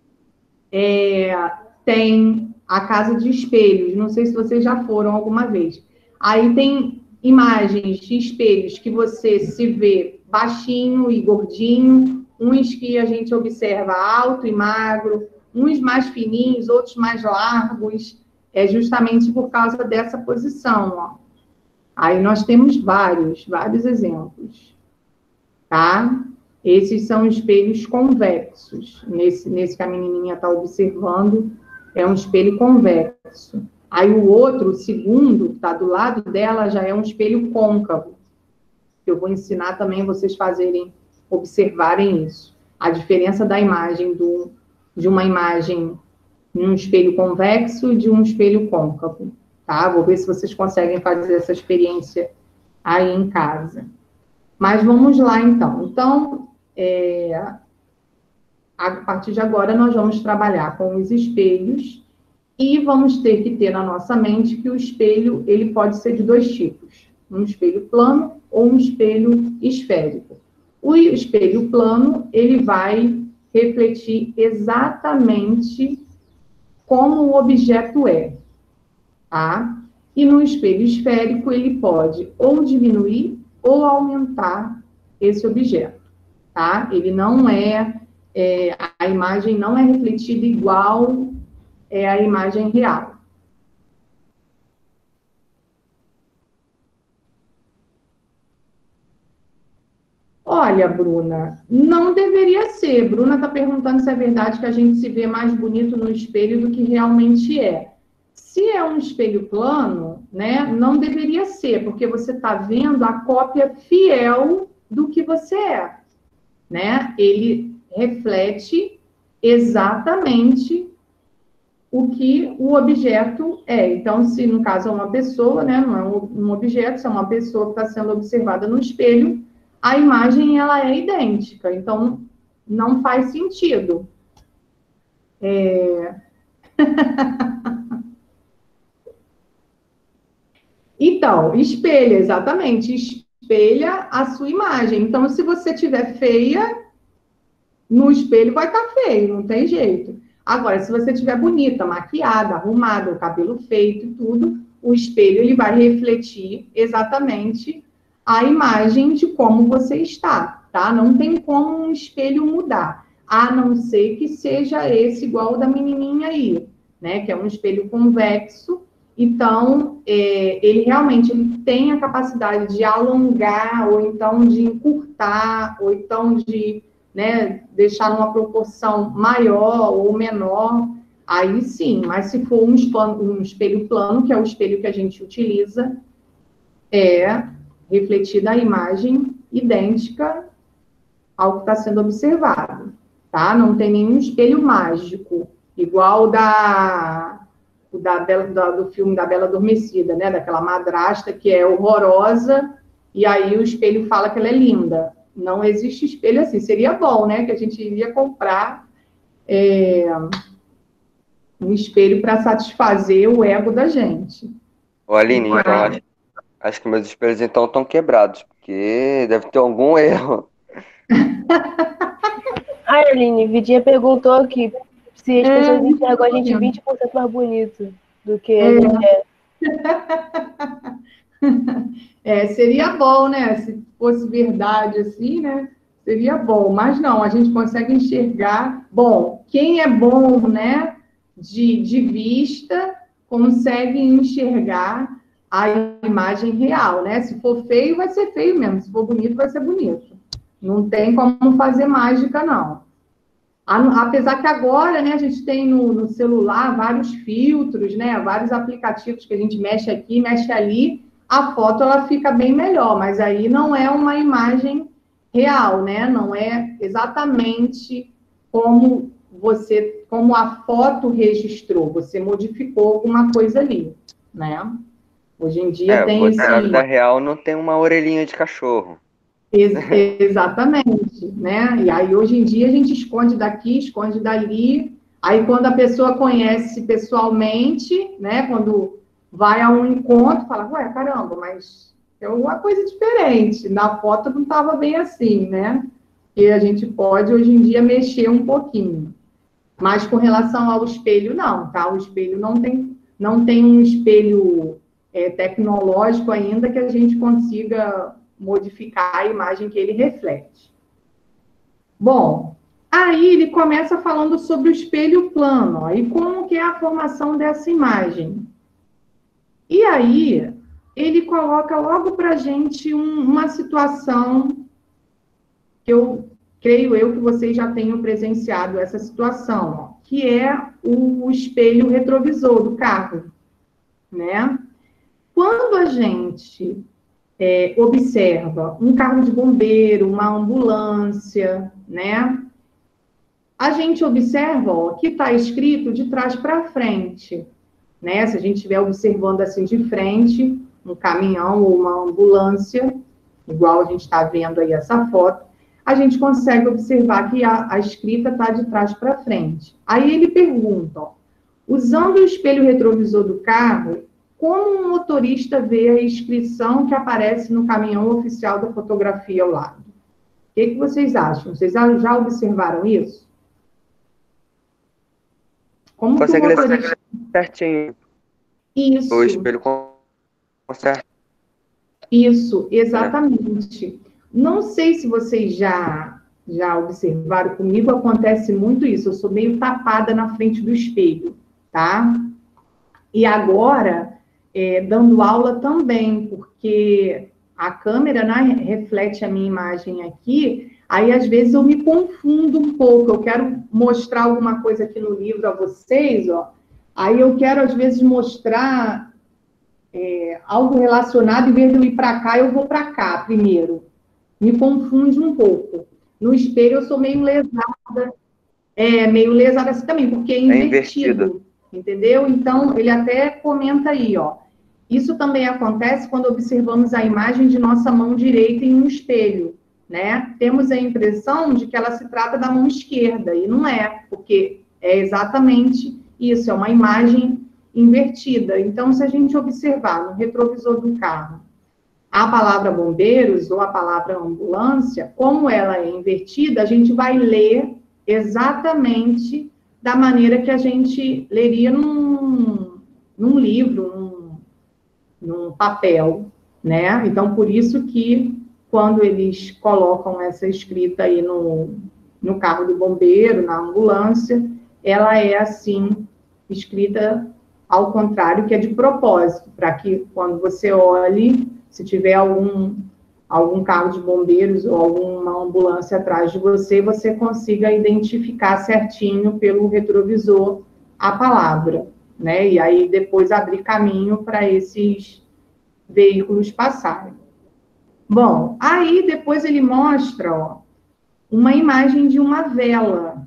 tem a casa de espelhos. Não sei se vocês já foram alguma vez. Aí tem imagens de espelhos que você se vê baixinho e gordinho, uns que a gente observa alto e magro, uns mais fininhos, outros mais largos. É justamente por causa dessa posição, ó. Aí nós temos vários exemplos, tá? Esses são espelhos convexos. Nesse que a menininha está observando, é um espelho convexo. Aí o outro, o segundo, que está do lado dela, já é um espelho côncavo. Eu vou ensinar também vocês observarem isso. A diferença da imagem de uma imagem em um espelho convexo e de um espelho côncavo, tá? Vou ver se vocês conseguem fazer essa experiência aí em casa. Mas vamos lá, então. Então, a partir de agora, nós vamos trabalhar com os espelhos e vamos ter que ter na nossa mente que o espelho ele pode ser de 2 tipos. Um espelho plano ou um espelho esférico. O espelho plano, ele vai refletir exatamente como o objeto é, tá? E no espelho esférico, ele pode ou diminuir ou aumentar esse objeto, tá? Ele não a imagem não é refletida igual a imagem real. Olha, Bruna, não deveria ser. Bruna está perguntando se é verdade que a gente se vê mais bonito no espelho do que realmente é. Se é um espelho plano, né, não deveria ser, porque você está vendo a cópia fiel do que você é, né? Ele reflete exatamente o que o objeto é. Então, se no caso é uma pessoa, né, não é um objeto, se é uma pessoa que está sendo observada no espelho, a imagem ela é idêntica. Então, não faz sentido. Então, espelha, exatamente, espelha a sua imagem. Então, se você estiver feia, no espelho vai estar feio, não tem jeito. Agora, se você estiver bonita, maquiada, arrumada, o cabelo feito e tudo, o espelho ele vai refletir exatamente a imagem de como você está, tá? Não tem como um espelho mudar, a não ser que seja esse igual o da menininha aí, né? Que é um espelho convexo. Então, ele realmente tem a capacidade de alongar, ou então de encurtar, ou então de, né, deixar numa proporção maior ou menor, aí sim. Mas se for um espelho plano, que é o espelho que a gente utiliza, é refletida a imagem idêntica ao que está sendo observado, tá? Não tem nenhum espelho mágico, igual do filme da Bela Adormecida, né? Daquela madrasta que é horrorosa, e aí o espelho fala que ela é linda. Não existe espelho assim. Seria bom, né? Que a gente iria comprar um espelho para satisfazer o ego da gente. Ô, Aline, então acho que meus espelhos então estão quebrados, porque deve ter algum erro. A Aline, Vidinha perguntou que se as pessoas enxergam a gente 20% mais bonito do que a gente é. Seria bom, né? Se fosse verdade assim, né? Seria bom. Mas não, a gente consegue enxergar. Bom, quem é bom, né? De vista, consegue enxergar a imagem real, né? Se for feio, vai ser feio mesmo. Se for bonito, vai ser bonito. Não tem como fazer mágica, não. Apesar que agora, né, a gente tem no celular vários filtros, né, vários aplicativos que a gente mexe aqui, mexe ali, a foto ela fica bem melhor, mas aí não é uma imagem real, né, não é exatamente como a foto registrou, você modificou alguma coisa ali, né? Hoje em dia tem esse... Na vida real não tem uma orelhinha de cachorro. Exatamente, né? E aí, hoje em dia, a gente esconde daqui, esconde dali. Aí, quando a pessoa conhece pessoalmente, né? Quando vai a um encontro, fala, ué, caramba, mas é uma coisa diferente. Na foto não estava bem assim, né? E a gente pode, hoje em dia, mexer um pouquinho. Mas, com relação ao espelho, não, tá? O espelho não tem um espelho tecnológico ainda que a gente consiga modificar a imagem que ele reflete. Bom, aí ele começa falando sobre o espelho plano, ó, e como que é a formação dessa imagem. E aí, ele coloca logo para a gente uma situação que eu creio que vocês já tenham presenciado essa situação, ó, que é o espelho retrovisor do carro, né? Quando a gente observa um carro de bombeiro, uma ambulância, né? A gente observa, ó, que está escrito de trás para frente, né? Se a gente estiver observando assim de frente, um caminhão ou uma ambulância, igual a gente está vendo aí essa foto, a gente consegue observar que a escrita está de trás para frente. Aí ele pergunta, ó, usando o espelho retrovisor do carro, como um motorista vê a inscrição que aparece no caminhão oficial da fotografia ao lado? que vocês acham? Vocês já observaram isso? Como que o Consegue ler motorista... certinho. O Isso, espelho consegue. isso, exatamente. Não sei se vocês já observaram, comigo acontece muito isso, eu sou meio tapada na frente do espelho, tá? E agora, dando aula também, porque a câmera, né, reflete a minha imagem aqui, aí às vezes eu me confundo um pouco, eu quero mostrar alguma coisa aqui no livro a vocês, ó, aí eu quero às vezes mostrar algo relacionado, em vez de eu ir para cá, eu vou para cá primeiro. Me confunde um pouco. No espelho eu sou meio lesada, meio lesada assim também, porque é invertido, entendeu? Então, ele até comenta aí, ó. Isso também acontece quando observamos a imagem de nossa mão direita em um espelho, né? Temos a impressão de que ela se trata da mão esquerda, e não é, porque é exatamente isso, é uma imagem invertida. Então, se a gente observar no retrovisor do carro a palavra bombeiros ou a palavra ambulância, como ela é invertida, a gente vai ler exatamente da maneira que a gente leria num livro, num papel, né? Então, por isso que quando eles colocam essa escrita aí no carro do bombeiro, na ambulância, ela é assim, escrita ao contrário, que é de propósito, para que quando você olhe, se tiver algum carro de bombeiros ou alguma ambulância atrás de você, você consiga identificar certinho pelo retrovisor a palavra, né? E aí depois abrir caminho para esses veículos passarem. Bom, aí depois ele mostra, ó, uma imagem de uma vela,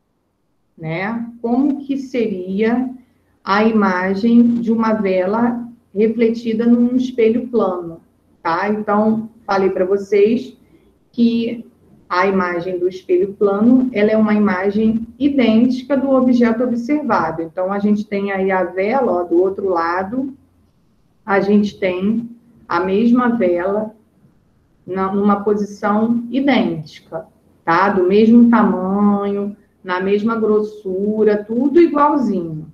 né? Como que seria a imagem de uma vela refletida num espelho plano, tá? Então, falei para vocês que a imagem do espelho plano, ela é uma imagem idêntica do objeto observado. Então, a gente tem aí a vela, ó, do outro lado, a gente tem a mesma vela numa posição idêntica, tá? Do mesmo tamanho, na mesma grossura, tudo igualzinho.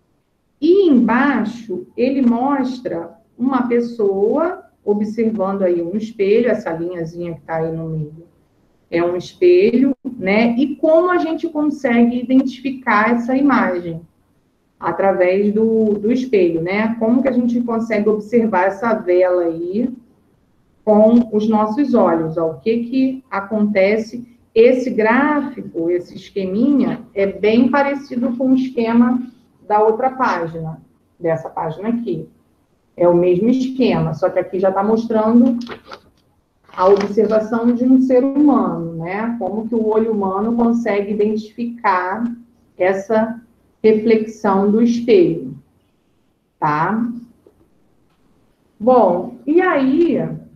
E embaixo, ele mostra uma pessoa observando aí um espelho, essa linhazinha que está aí no meio. É um espelho, né? E como a gente consegue identificar essa imagem? Através do espelho, né? Como que a gente consegue observar essa vela aí com os nossos olhos? Ó, o que acontece? Esse gráfico, esse esqueminha, é bem parecido com o esquema da outra página, dessa página aqui. É o mesmo esquema, só que aqui já está mostrando a observação de um ser humano, né? Como que o olho humano consegue identificar essa reflexão do espelho, tá? Bom, e aí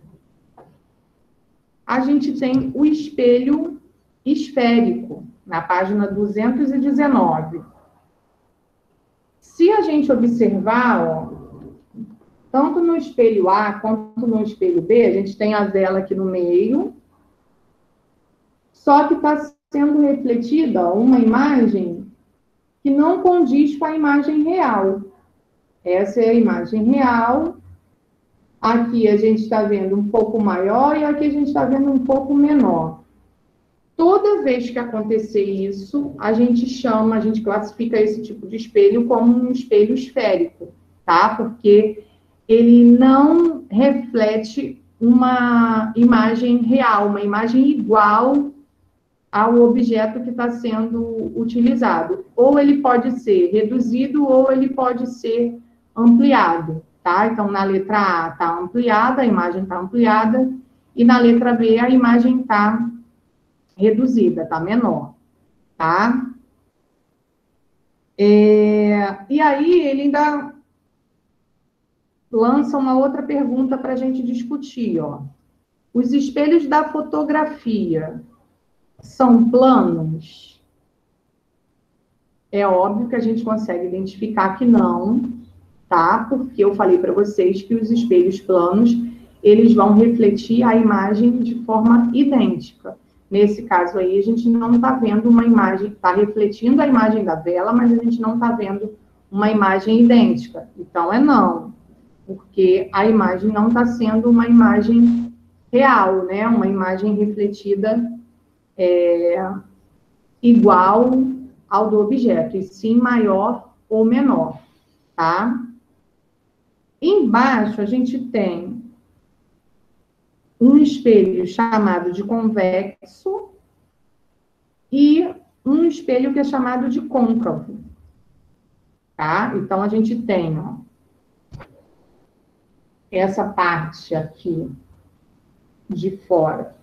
a gente tem o espelho esférico, na página 219. Se a gente observar, ó, tanto no espelho A quanto no espelho B, a gente tem a vela aqui no meio, só que está sendo refletida uma imagem que não condiz com a imagem real. Essa é a imagem real. Aqui a gente está vendo um pouco maior e aqui a gente está vendo um pouco menor. Toda vez que acontecer isso, a gente classifica esse tipo de espelho como um espelho esférico, tá? Porque ele não reflete uma imagem real, uma imagem igual ao objeto que está sendo utilizado. Ou ele pode ser reduzido, ou ele pode ser ampliado, tá? Então, na letra A está ampliada, a imagem está ampliada, e na letra B a imagem está reduzida, está menor, tá? E aí ele ainda lança uma outra pergunta para a gente discutir, ó. Os espelhos da fotografia são planos? É óbvio que a gente consegue identificar que não, tá? Porque eu falei para vocês que os espelhos planos, eles vão refletir a imagem de forma idêntica. Nesse caso aí, a gente não está vendo uma imagem, está refletindo a imagem da vela, mas a gente não está vendo uma imagem idêntica. Então, é não, porque a imagem não está sendo uma imagem real, né? Uma imagem refletida igual ao do objeto, e sim maior ou menor, tá? Embaixo, a gente tem um espelho chamado de convexo e um espelho que é chamado de côncavo, tá? Então, a gente tem, ó, essa parte aqui de fora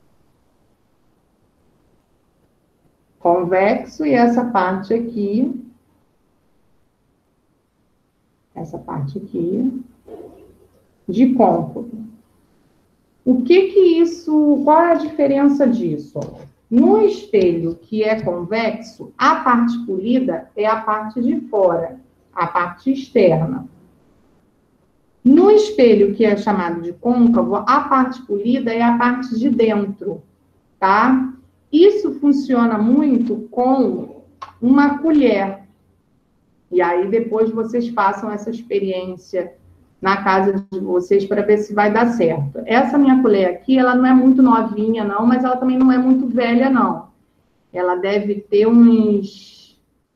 convexo e essa parte aqui de côncavo. O que isso, qual é a diferença disso? No espelho que é convexo, a parte polida é a parte de fora, a parte externa. No espelho que é chamado de côncavo, a parte polida é a parte de dentro, tá? Isso funciona muito com uma colher. E aí, depois vocês façam essa experiência na casa de vocês para ver se vai dar certo. Essa minha colher aqui, ela não é muito novinha, não, mas ela também não é muito velha, não. Ela deve ter uns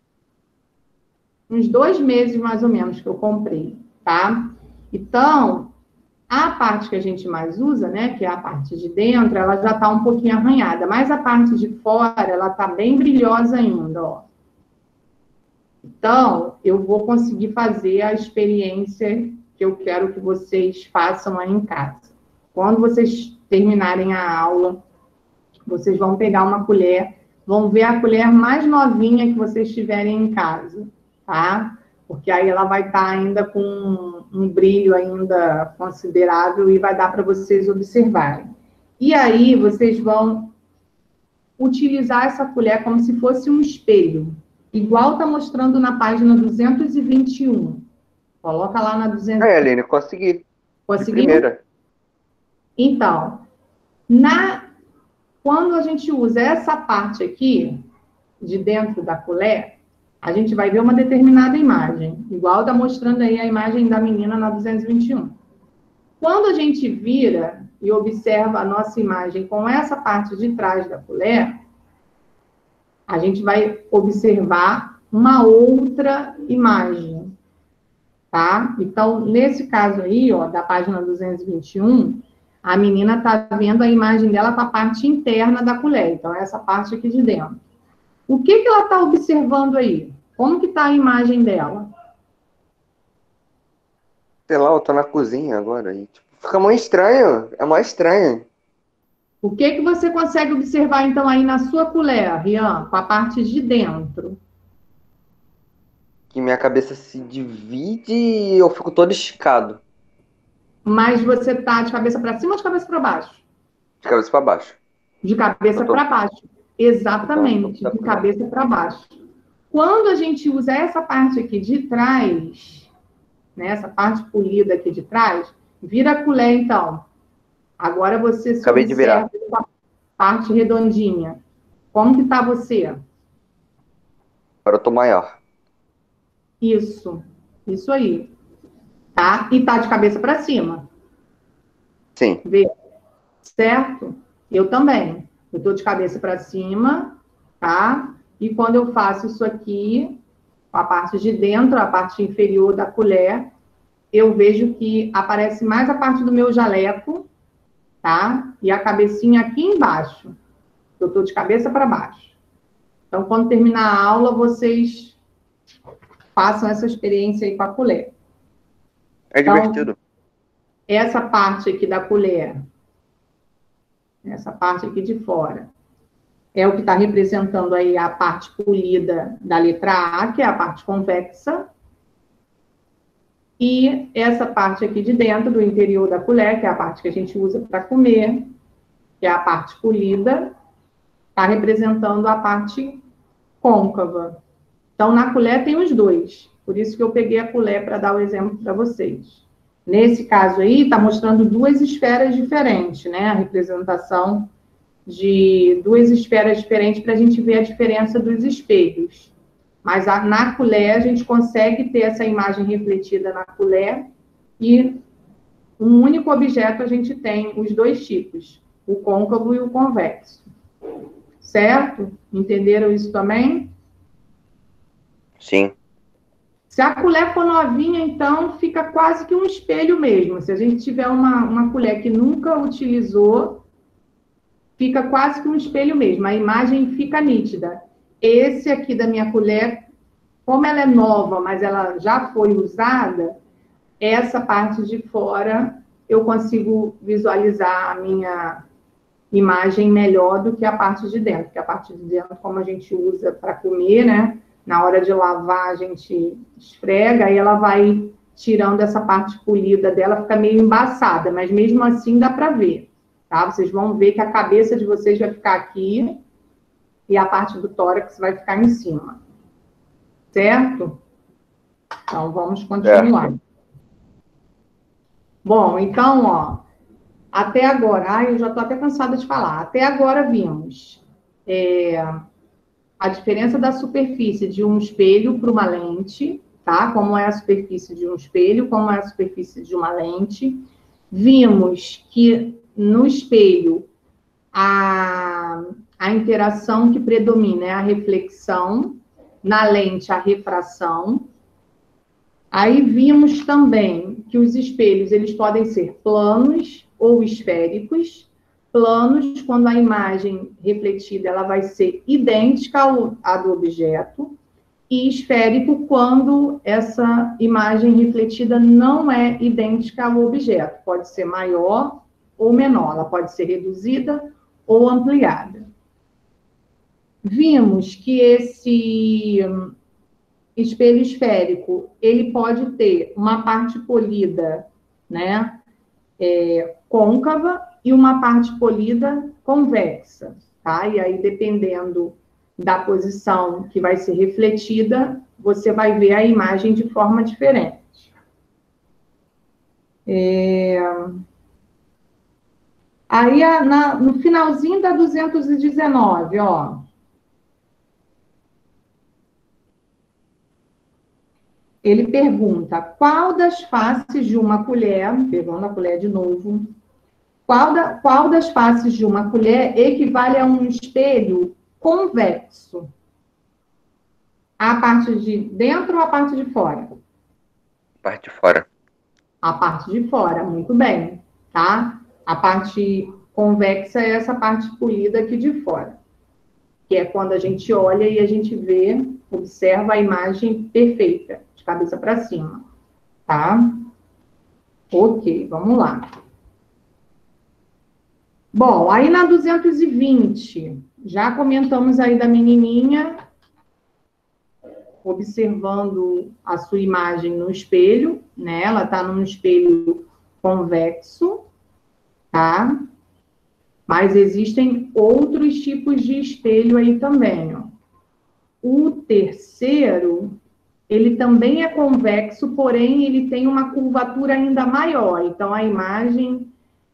2 meses, mais ou menos, que eu comprei, tá? Então, a parte que a gente mais usa, né, que é a parte de dentro, ela já está um pouquinho arranhada, mas a parte de fora, ela está bem brilhosa ainda, ó. Então, eu vou conseguir fazer a experiência que eu quero que vocês façam aí em casa. Quando vocês terminarem a aula, vocês vão pegar uma colher, vão ver a colher mais novinha que vocês tiverem em casa, tá? Porque aí ela vai estar ainda com um brilho ainda considerável e vai dar para vocês observarem. E aí, vocês vão utilizar essa colher como se fosse um espelho, igual está mostrando na página 221. Coloca lá na 221. Aline, consegui. Conseguiu? De primeira. Então, quando a gente usa essa parte aqui, de dentro da colher, a gente vai ver uma determinada imagem, igual está mostrando aí a imagem da menina na 221. Quando a gente vira e observa a nossa imagem com essa parte de trás da colher, a gente vai observar uma outra imagem, tá? Então, nesse caso aí, ó, da página 221, a menina está vendo a imagem dela com a parte interna da colher, então, essa parte aqui de dentro. O que ela está observando aí? Como que está a imagem dela? Sei lá, eu tô na cozinha agora. E, tipo, fica muito estranho. É mais estranho. O que você consegue observar, então, aí na sua colher, Rian, com a parte de dentro? Que minha cabeça se divide e eu fico todo esticado. Mas você tá de cabeça para cima ou de cabeça para baixo? De cabeça pra baixo. De cabeça para baixo. Exatamente, de cabeça para baixo. Quando a gente usa essa parte aqui de trás, né, essa parte polida aqui de trás, vira a colher, então. Agora você se Acabei de virar. a parte redondinha. Como que tá você? Agora eu tô maior. Isso aí. Tá? E tá de cabeça para cima. Sim. Vê? Certo? Eu também. Eu tô de cabeça para cima, tá? E quando eu faço isso aqui, a parte de dentro, a parte inferior da colher, eu vejo que aparece mais a parte do meu jaleco, tá? E a cabecinha aqui embaixo. Eu tô de cabeça para baixo. Então, quando terminar a aula, vocês façam essa experiência aí com a colher. É divertido. Então, essa parte aqui da colher, essa parte aqui de fora, é o que está representando aí a parte polida da letra A, que é a parte convexa. E essa parte aqui de dentro, do interior da colher, que é a parte que a gente usa para comer, que é a parte polida, está representando a parte côncava. Então, na colher tem os dois. Por isso que eu peguei a colher para dar o exemplo para vocês. Nesse caso aí, está mostrando 2 esferas diferentes, né? A representação de duas esferas diferentes para a gente ver a diferença dos espelhos. Mas na colher, a gente consegue ter essa imagem refletida na colher e um único objeto a gente tem os dois tipos, o côncavo e o convexo. Certo? Entenderam isso também? Sim. Se a colher for novinha, então, fica quase que um espelho mesmo. Se a gente tiver uma colher que nunca utilizou, fica quase que um espelho mesmo. A imagem fica nítida. Esse aqui da minha colher, como ela é nova, mas ela já foi usada, essa parte de fora eu consigo visualizar a minha imagem melhor do que a parte de dentro. Porque a parte de dentro, como a gente usa para comer, né? Na hora de lavar, a gente esfrega, aí ela vai tirando essa parte polida dela, fica meio embaçada, mas mesmo assim dá para ver, tá? Vocês vão ver que a cabeça de vocês vai ficar aqui e a parte do tórax vai ficar em cima. Certo? Então, vamos continuar. Bom, então, ó, até agora, eu já estou até cansada de falar, até agora vimos a diferença da superfície de um espelho para uma lente, tá? Como é a superfície de um espelho, como é a superfície de uma lente. Vimos que no espelho a interação que predomina é a reflexão, na lente a refração. Aí vimos também que os espelhos eles podem ser planos ou esféricos. Planos, quando a imagem refletida ela vai ser idêntica à do objeto, e esférico, quando essa imagem refletida não é idêntica ao objeto. Pode ser maior ou menor, ela pode ser reduzida ou ampliada. Vimos que esse espelho esférico, ele pode ter uma parte polida, né, côncava, e uma parte polida convexa, tá? E aí, dependendo da posição que vai ser refletida, você vai ver a imagem de forma diferente. Aí, no finalzinho da 219, ó, ele pergunta, qual das faces de uma colher, pegando a colher de novo, qual das faces de uma colher equivale a um espelho convexo? A parte de dentro ou a parte de fora? Parte de fora. A parte de fora, muito bem, tá? A parte convexa é essa parte polida aqui de fora, que é quando a gente olha e a gente vê, observa a imagem perfeita, de cabeça para cima, tá? Ok, vamos lá. Bom, aí na 220, já comentamos aí da menininha, observando a sua imagem no espelho, né? Ela está num espelho convexo, tá? Mas existem outros tipos de espelho aí também, ó. O terceiro, ele também é convexo, porém ele tem uma curvatura ainda maior. Então, a imagem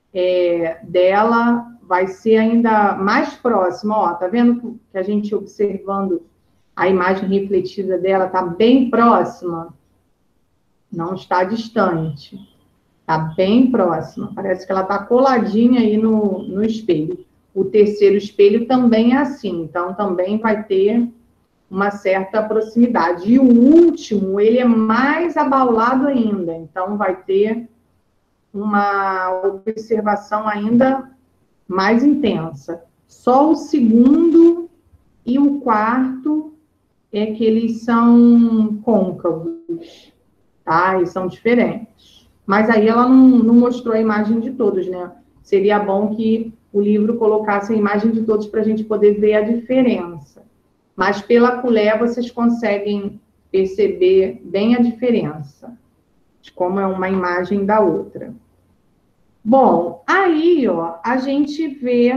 dela vai ser ainda mais próxima. Ó, tá vendo que a gente observando a imagem refletida dela está bem próxima? Não está distante. Está bem próxima. Parece que ela está coladinha aí no espelho. O terceiro espelho também é assim. Então, também vai ter uma certa proximidade. E o último, ele é mais abaulado ainda. Então, vai ter uma observação ainda mais intensa. Só o segundo e o quarto é que eles são côncavos, tá? E são diferentes. Mas aí ela não mostrou a imagem de todos, né? Seria bom que o livro colocasse a imagem de todos para a gente poder ver a diferença. Mas pela colher vocês conseguem perceber bem a diferença de como é uma imagem da outra. Bom, aí, ó, a gente vê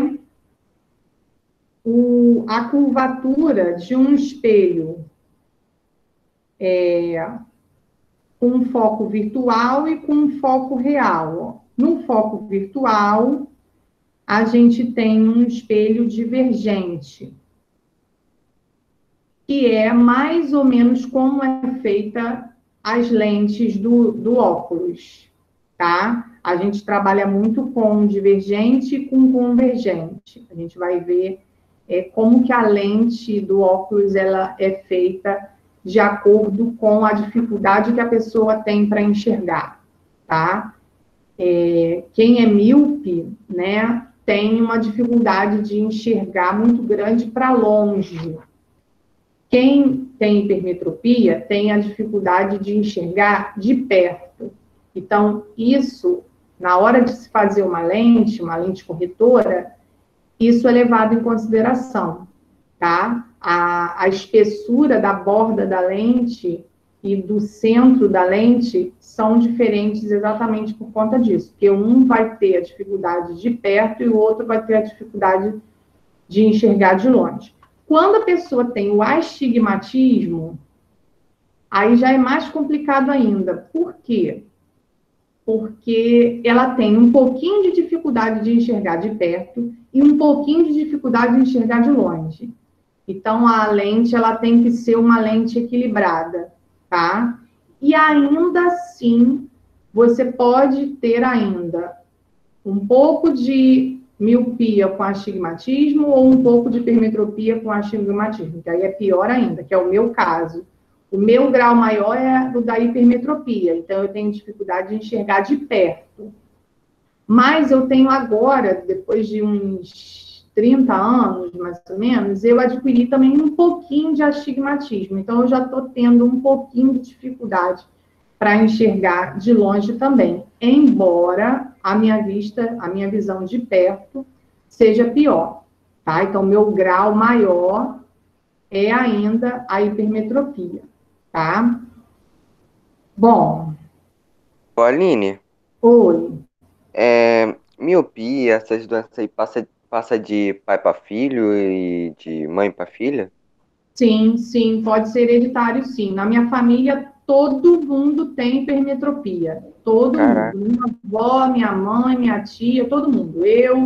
a curvatura de um espelho com um foco virtual e com um foco real. Ó. No foco virtual, a gente tem um espelho divergente, que é mais ou menos como é feita as lentes do óculos, tá? A gente trabalha muito com divergente e com convergente. A gente vai ver como que a lente do óculos ela é feita de acordo com a dificuldade que a pessoa tem para enxergar, tá? Quem é míope, né, tem uma dificuldade de enxergar muito grande para longe. Quem tem hipermetropia tem a dificuldade de enxergar de perto. Então, isso, na hora de se fazer uma lente corretora, isso é levado em consideração, tá? A espessura da borda da lente e do centro da lente são diferentes exatamente por conta disso, porque um vai ter a dificuldade de perto e o outro vai ter a dificuldade de enxergar de longe. Quando a pessoa tem o astigmatismo, aí já é mais complicado ainda. Por quê? Porque ela tem um pouquinho de dificuldade de enxergar de perto e um pouquinho de dificuldade de enxergar de longe. Então, a lente, ela tem que ser uma lente equilibrada, tá? E ainda assim, você pode ter ainda um pouco de miopia com astigmatismo ou um pouco de hipermetropia com astigmatismo, que aí é pior ainda, que é o meu caso. O meu grau maior é o da hipermetropia, então eu tenho dificuldade de enxergar de perto. Mas eu tenho agora, depois de uns 30 anos, mais ou menos, eu adquiri também um pouquinho de astigmatismo, então eu já estou tendo um pouquinho de dificuldade para enxergar de longe também, embora a minha visão de perto seja pior, tá? Então, meu grau maior é ainda a hipermetropia, tá? Bom. Aline? Oi. Miopia, essas doenças aí passa de pai para filho e de mãe para filha? Sim, sim, pode ser hereditário, sim. Na minha família, todo mundo tem hipermetropia. Todo Caraca. mundo. Minha avó, minha mãe, minha tia, todo mundo.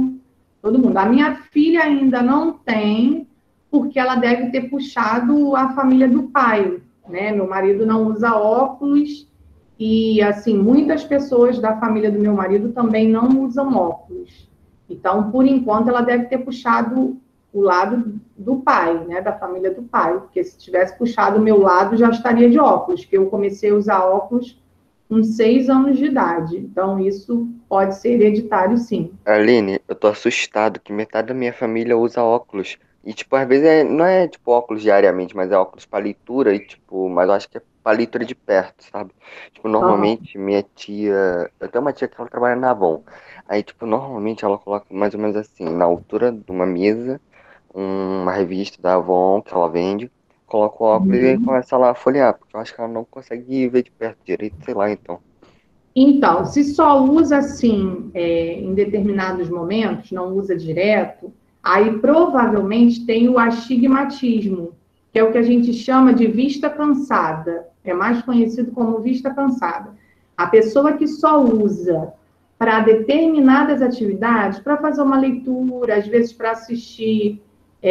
Todo mundo. A minha filha ainda não tem, porque ela deve ter puxado a família do pai, né? Meu marido não usa óculos e, assim, muitas pessoas da família do meu marido também não usam óculos. Então, por enquanto, ela deve ter puxado o lado do pai, né, da família do pai, porque se tivesse puxado o meu lado, já estaria de óculos, porque eu comecei a usar óculos com 6 anos de idade, então isso pode ser hereditário, sim. Aline, eu tô assustado que metade da minha família usa óculos. E, tipo, às vezes não é, tipo, óculos diariamente, mas é óculos pra leitura e, tipo, mas eu acho que é pra leitura de perto, sabe? Tipo, Uhum. normalmente minha tia, eu tenho uma tia que ela trabalha na Avon. Aí, tipo, normalmente ela coloca mais ou menos assim, na altura de uma mesa, uma revista da Avon que ela vende, coloca o óculos e aí Uhum. começa lá a folhear, porque eu acho que ela não consegue ver de perto direito, sei lá, então. Então, se só usa assim em determinados momentos, não usa direto, aí provavelmente tem o astigmatismo, que é o que a gente chama de vista cansada, é mais conhecido como vista cansada. A pessoa que só usa para determinadas atividades, para fazer uma leitura, às vezes para assistir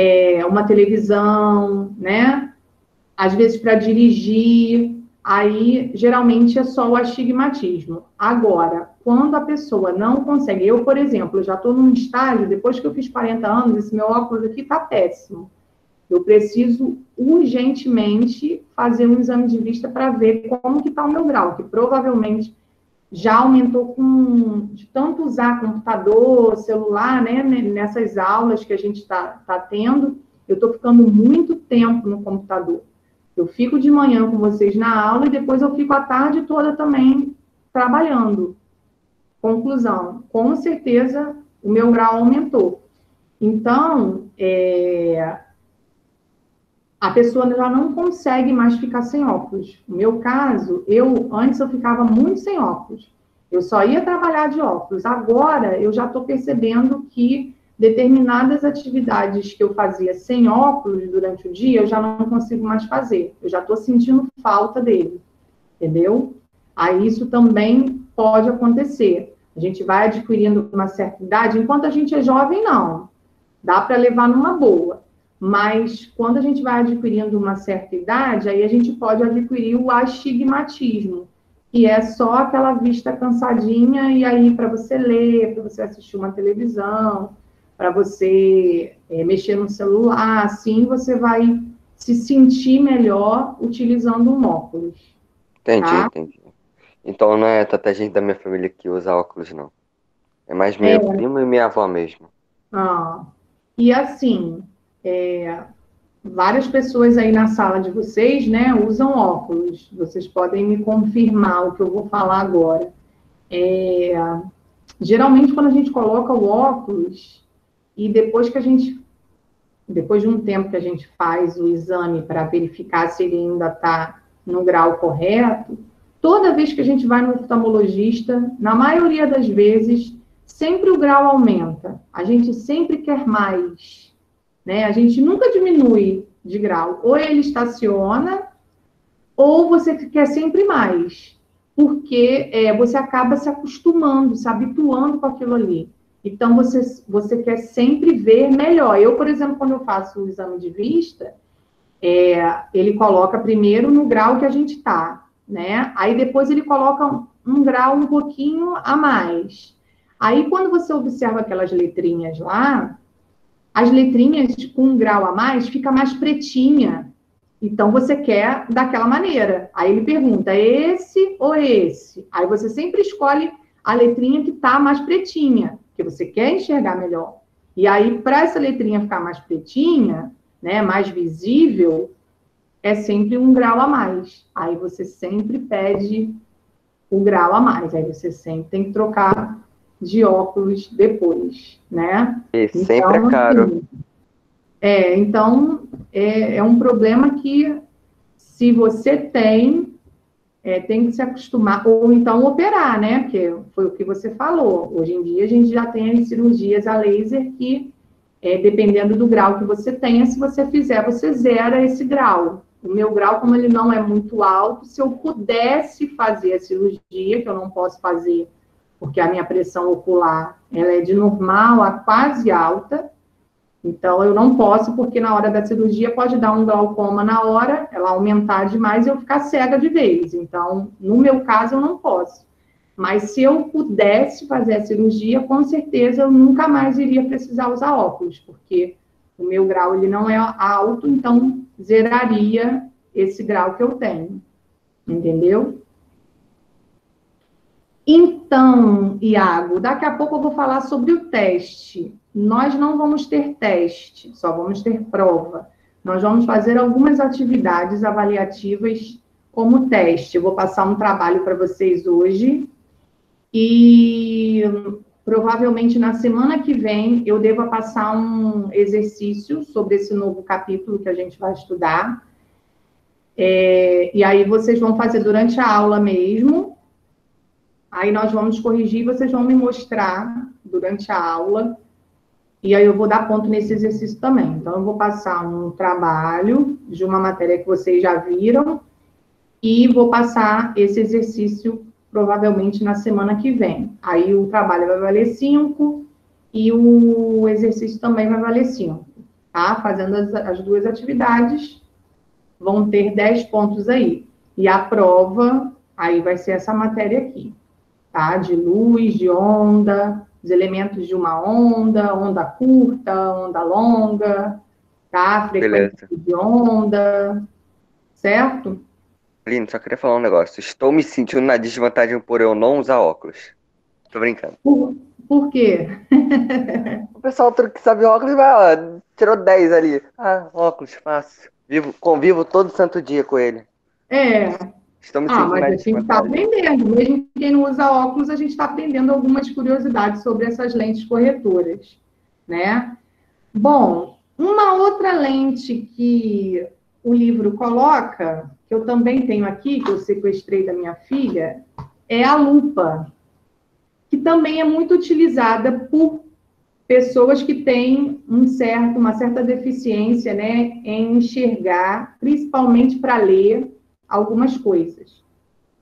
uma televisão, né? Às vezes para dirigir, aí geralmente é só o astigmatismo. Agora, quando a pessoa não consegue, eu, por exemplo, já estou num estágio, depois que eu fiz 40 anos, esse meu óculos aqui está péssimo. Eu preciso urgentemente fazer um exame de vista para ver como que está o meu grau, que provavelmente já aumentou de tanto usar computador, celular, né, nessas aulas que a gente está tendo, eu estou ficando muito tempo no computador. Eu fico de manhã com vocês na aula e depois eu fico a tarde toda também trabalhando. Conclusão, com certeza o meu grau aumentou. Então, a pessoa já não consegue mais ficar sem óculos. No meu caso, antes eu ficava muito sem óculos. Eu só ia trabalhar de óculos. Agora, eu já estou percebendo que determinadas atividades que eu fazia sem óculos durante o dia, eu já não consigo mais fazer. Eu já estou sentindo falta dele, entendeu? Aí isso também pode acontecer. A gente vai adquirindo uma certa idade, enquanto a gente é jovem, não. Dá para levar numa boa. Mas quando a gente vai adquirindo uma certa idade, aí a gente pode adquirir o astigmatismo, que é só aquela vista cansadinha, e aí para você ler, para você assistir uma televisão, para você mexer no celular, assim você vai se sentir melhor utilizando um óculos. Entendi. Então não é tanta gente da minha família que usa óculos, não. É mais meu primo e minha avó mesmo. E assim, várias pessoas aí na sala de vocês, né, usam óculos. Vocês podem me confirmar o que eu vou falar agora. Geralmente, quando a gente coloca o óculos, e depois de um tempo que a gente faz o exame para verificar se ele ainda está no grau correto, toda vez que a gente vai no oftalmologista, na maioria das vezes, sempre o grau aumenta. A gente sempre quer mais, né? A gente nunca diminui de grau. Ou ele estaciona, ou você quer sempre mais. Porque você acaba se acostumando, se habituando com aquilo ali. Então, você quer sempre ver melhor. Eu, por exemplo, quando eu faço o exame de vista, ele coloca primeiro no grau que a gente está, né? Aí depois ele coloca um grau um pouquinho a mais. Aí, quando você observa aquelas letrinhas lá, as letrinhas com um grau a mais fica mais pretinha. Então, você quer daquela maneira. Aí ele pergunta, esse ou esse? Aí você sempre escolhe a letrinha que está mais pretinha, porque você quer enxergar melhor. E aí, para essa letrinha ficar mais pretinha, né, mais visível, é sempre um grau a mais. Aí você sempre pede o grau a mais. Aí você sempre tem que trocar de óculos depois, né? E sempre é caro. Assim, então, é um problema que, se você tem que se acostumar, ou então operar, né? Porque foi o que você falou. Hoje em dia, a gente já tem as cirurgias a laser que, dependendo do grau que você tenha, se você fizer, você zera esse grau. O meu grau, como ele não é muito alto, se eu pudesse fazer a cirurgia, que eu não posso fazer, porque a minha pressão ocular, ela é de normal a quase alta, então eu não posso, porque na hora da cirurgia pode dar um glaucoma na hora, ela aumentar demais e eu ficar cega de vez. Então, no meu caso, eu não posso. Mas se eu pudesse fazer a cirurgia, com certeza eu nunca mais iria precisar usar óculos, porque o meu grau ele não é alto, então zeraria esse grau que eu tenho. Entendeu? Então, Iago, daqui a pouco eu vou falar sobre o teste. Nós não vamos ter teste, só vamos ter prova. Nós vamos fazer algumas atividades avaliativas como teste. Eu vou passar um trabalho para vocês hoje e provavelmente na semana que vem eu deva passar um exercício sobre esse novo capítulo que a gente vai estudar. E aí vocês vão fazer durante a aula mesmo. Aí nós vamos corrigir, vocês vão me mostrar durante a aula, e aí eu vou dar ponto nesse exercício também. Então, eu vou passar um trabalho de uma matéria que vocês já viram, e vou passar esse exercício provavelmente na semana que vem. Aí o trabalho vai valer 5, e o exercício também vai valer 5, tá? Fazendo as duas atividades, vão ter 10 pontos aí. E a prova, aí vai ser essa matéria aqui. Tá? De luz, de onda, os elementos de uma onda curta, onda longa, tá? Frequência de onda, certo? Aline, só queria falar um negócio. Estou me sentindo na desvantagem por eu não usar óculos. Tô brincando. Por quê? O pessoal que sabe óculos vai, ó, tirou 10 ali. Ah, óculos, fácil. Convivo todo santo dia com ele. Estamos mas a gente está aprendendo. Mesmo quem não usa óculos, a gente está aprendendo algumas curiosidades sobre essas lentes corretoras, né? Bom, uma outra lente que o livro coloca, que eu também tenho aqui, que eu sequestrei da minha filha, é a lupa, que também é muito utilizada por pessoas que têm uma certa deficiência, né, em enxergar, principalmente para ler algumas coisas.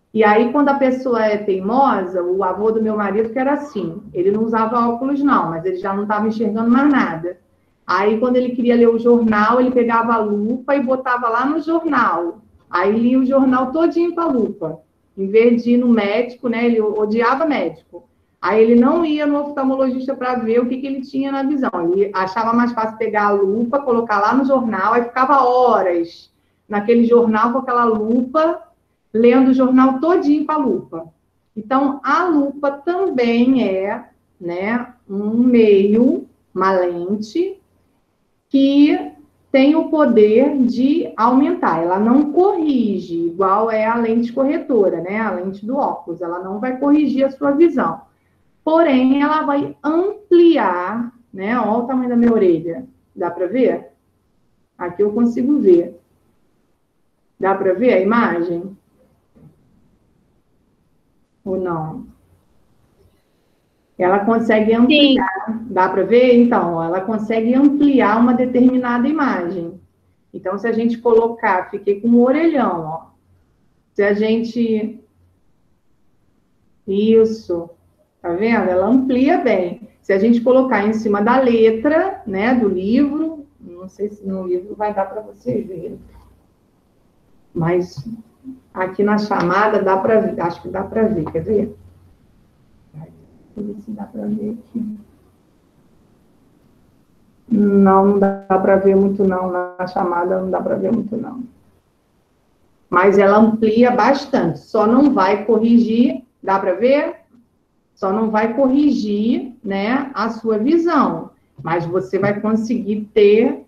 E aí, quando a pessoa é teimosa, o avô do meu marido que era assim, ele não usava óculos não, mas ele já não estava enxergando mais nada. Aí, quando ele queria ler o jornal, ele pegava a lupa e botava lá no jornal. Aí, lia o jornal todinho com a lupa. Em vez de ir no médico, né? Ele odiava médico. Aí, ele não ia no oftalmologista para ver o que ele tinha na visão. Ele achava mais fácil pegar a lupa, colocar lá no jornal, aí ficava horas naquele jornal com aquela lupa, lendo o jornal todinho com a lupa. Então, a lupa também é, né, um meio, uma lente, que tem o poder de aumentar. Ela não corrige, igual é a lente corretora, né? A lente do óculos. Ela não vai corrigir a sua visão. Porém, ela vai ampliar, né? Olha o tamanho da minha orelha. Dá para ver? Aqui eu consigo ver. Dá para ver a imagem? Ou não? Ela consegue ampliar. Sim. Dá para ver? Então, ela consegue ampliar uma determinada imagem. Então, se a gente colocar, fiquei com um orelhão, ó. Se a gente... Isso. Tá vendo? Ela amplia bem. Se a gente colocar em cima da letra, né, do livro, não sei se no livro vai dar para vocês verem. Mas aqui na chamada dá para ver, acho que dá para ver, quer ver? Deixa eu ver se dá para ver aqui. Não dá para ver muito não, na chamada não dá para ver muito não. Mas ela amplia bastante, só não vai corrigir, dá para ver? Só não vai corrigir, né, a sua visão, mas você vai conseguir ter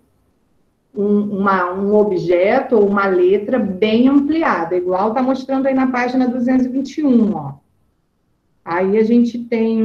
um objeto ou uma letra bem ampliada, igual está mostrando aí na página 221, ó. Aí a gente tem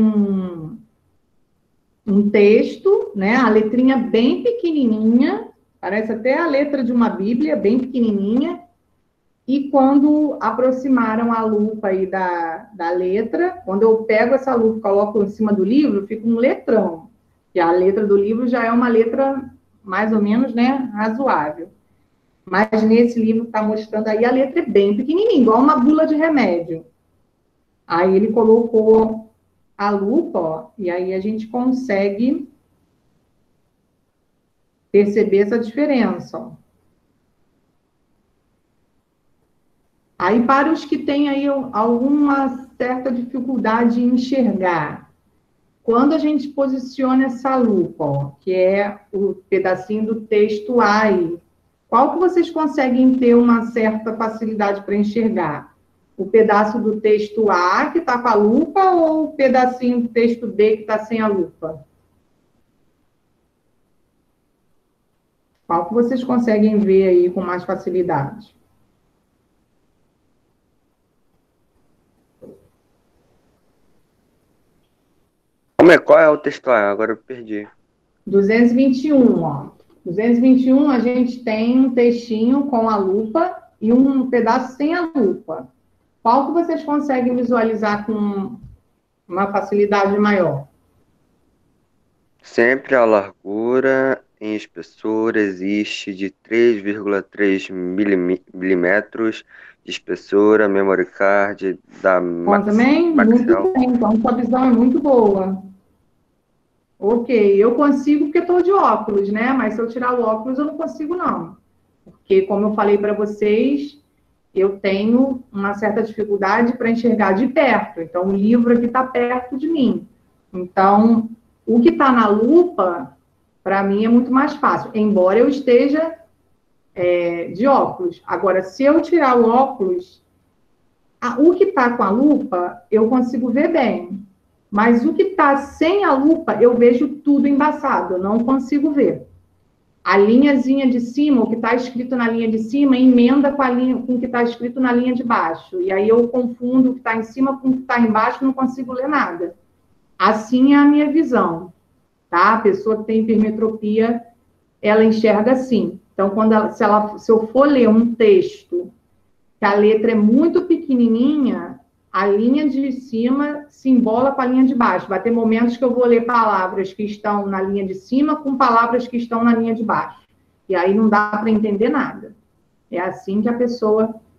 um texto, né, a letrinha bem pequenininha, parece até a letra de uma Bíblia, bem pequenininha, e quando aproximaram a lupa aí da letra, quando eu pego essa lupa e coloco em cima do livro, fica um letrão, e a letra do livro já é uma letra mais ou menos, né, razoável. Mas nesse livro está mostrando aí, a letra é bem pequenininha, igual uma bula de remédio. Aí ele colocou a lupa, ó, e aí a gente consegue perceber essa diferença, ó. Aí, para os que têm aí alguma certa dificuldade em enxergar, quando a gente posiciona essa lupa, ó, que é o pedacinho do texto A aí, qual que vocês conseguem ter uma certa facilidade para enxergar? O pedaço do texto A que está com a lupa ou o pedacinho do texto B que está sem a lupa? Qual que vocês conseguem ver aí com mais facilidade? Qual é o texto A? Agora eu perdi. 221, ó. 221, a gente tem um textinho com a lupa e um pedaço sem a lupa. Qual que vocês conseguem visualizar com uma facilidade maior? Sempre a largura em espessura existe de 3,3 milímetros de espessura, memory card da Bom, também? Muito bem, então sua visão é muito boa. Ok, eu consigo porque estou de óculos, né? Mas se eu tirar o óculos, eu não consigo, não. Porque, como eu falei para vocês, eu tenho uma certa dificuldade para enxergar de perto. Então, o livro aqui está perto de mim. Então, o que está na lupa, para mim, é muito mais fácil. Embora eu esteja de óculos. Agora, se eu tirar o óculos, o que está com a lupa, eu consigo ver bem. Mas o que está sem a lupa, eu vejo tudo embaçado, eu não consigo ver. A linhazinha de cima, o que está escrito na linha de cima, emenda com o que está escrito na linha de baixo. E aí eu confundo o que está em cima com o que está embaixo, não consigo ler nada. Assim é a minha visão, tá? A pessoa que tem hipermetropia, ela enxerga assim. Então, se eu for ler um texto que a letra é muito pequenininha, a linha de cima se embola com a linha de baixo. Vai ter momentos que eu vou ler palavras que estão na linha de cima com palavras que estão na linha de baixo. E aí não dá para entender nada. É assim que a pessoa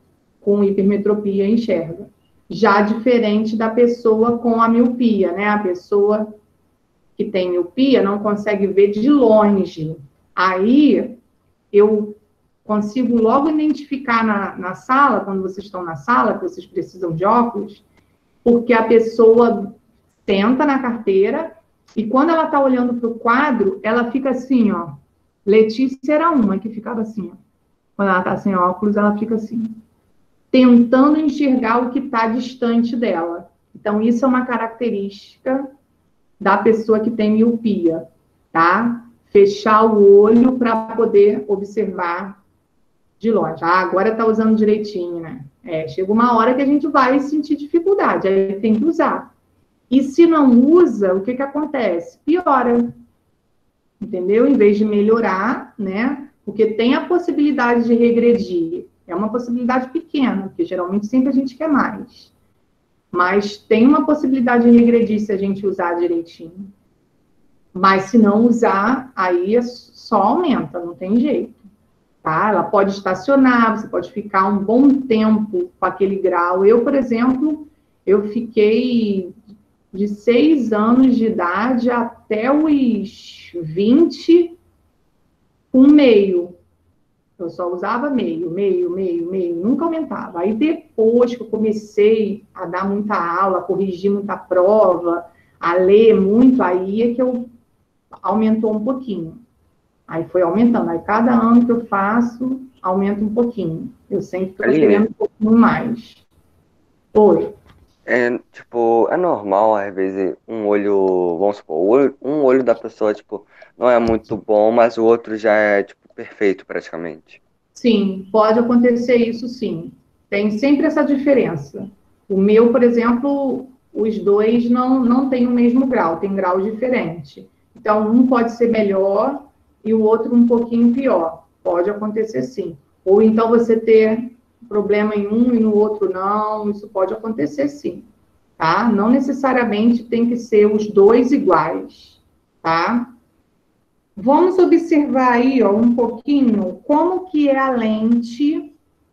com hipermetropia enxerga. Já diferente da pessoa com a miopia, né? A pessoa que tem miopia não consegue ver de longe. Aí, eu consigo logo identificar na sala, quando vocês estão na sala, que vocês precisam de óculos, porque a pessoa senta na carteira e quando ela está olhando para o quadro, ela fica assim, ó. Letícia era uma que ficava assim, ó. Quando ela está sem óculos, ela fica assim, tentando enxergar o que está distante dela. Então, isso é uma característica da pessoa que tem miopia, tá? Fechar o olho para poder observar de longe. Ah, agora está usando direitinho, né? Chega uma hora que a gente vai sentir dificuldade, aí tem que usar. E se não usa, o que acontece? Piora, entendeu? Em vez de melhorar, né? Porque tem a possibilidade de regredir. É uma possibilidade pequena, porque geralmente sempre a gente quer mais. Mas tem uma possibilidade de regredir se a gente usar direitinho. Mas se não usar, aí só aumenta, não tem jeito. Tá? Ela pode estacionar, você pode ficar um bom tempo com aquele grau. Eu, por exemplo, eu fiquei de 6 anos de idade até os 20 com meio. Eu só usava meio, nunca aumentava. Aí depois que eu comecei a dar muita aula, a corrigir muita prova, a ler muito, aí é que eu aumentou um pouquinho. Aí foi aumentando. Aí cada ano que eu faço, aumenta um pouquinho. Eu sempre estou querendo um pouquinho mais. Oi. É normal, às vezes, um olho, vamos supor, um olho da pessoa, tipo, não é muito bom, mas o outro já é, tipo, perfeito praticamente. Sim, pode acontecer isso sim. Tem sempre essa diferença. O meu, por exemplo, os dois não têm o mesmo grau, tem graus diferentes. Então, um pode ser melhor e o outro um pouquinho pior. Pode acontecer sim. Ou então você ter problema em um e no outro não, isso pode acontecer sim, tá? Não necessariamente tem que ser os dois iguais, tá? Vamos observar aí, ó, um pouquinho como que é a lente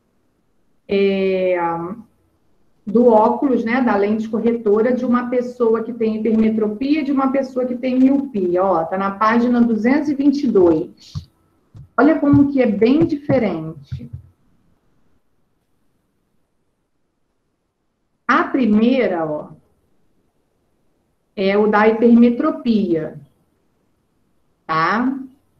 do óculos, né, da lente corretora de uma pessoa que tem hipermetropia e de uma pessoa que tem miopia. Ó, tá na página 222. Olha como que é bem diferente. A primeira, ó, é o da hipermetropia, tá?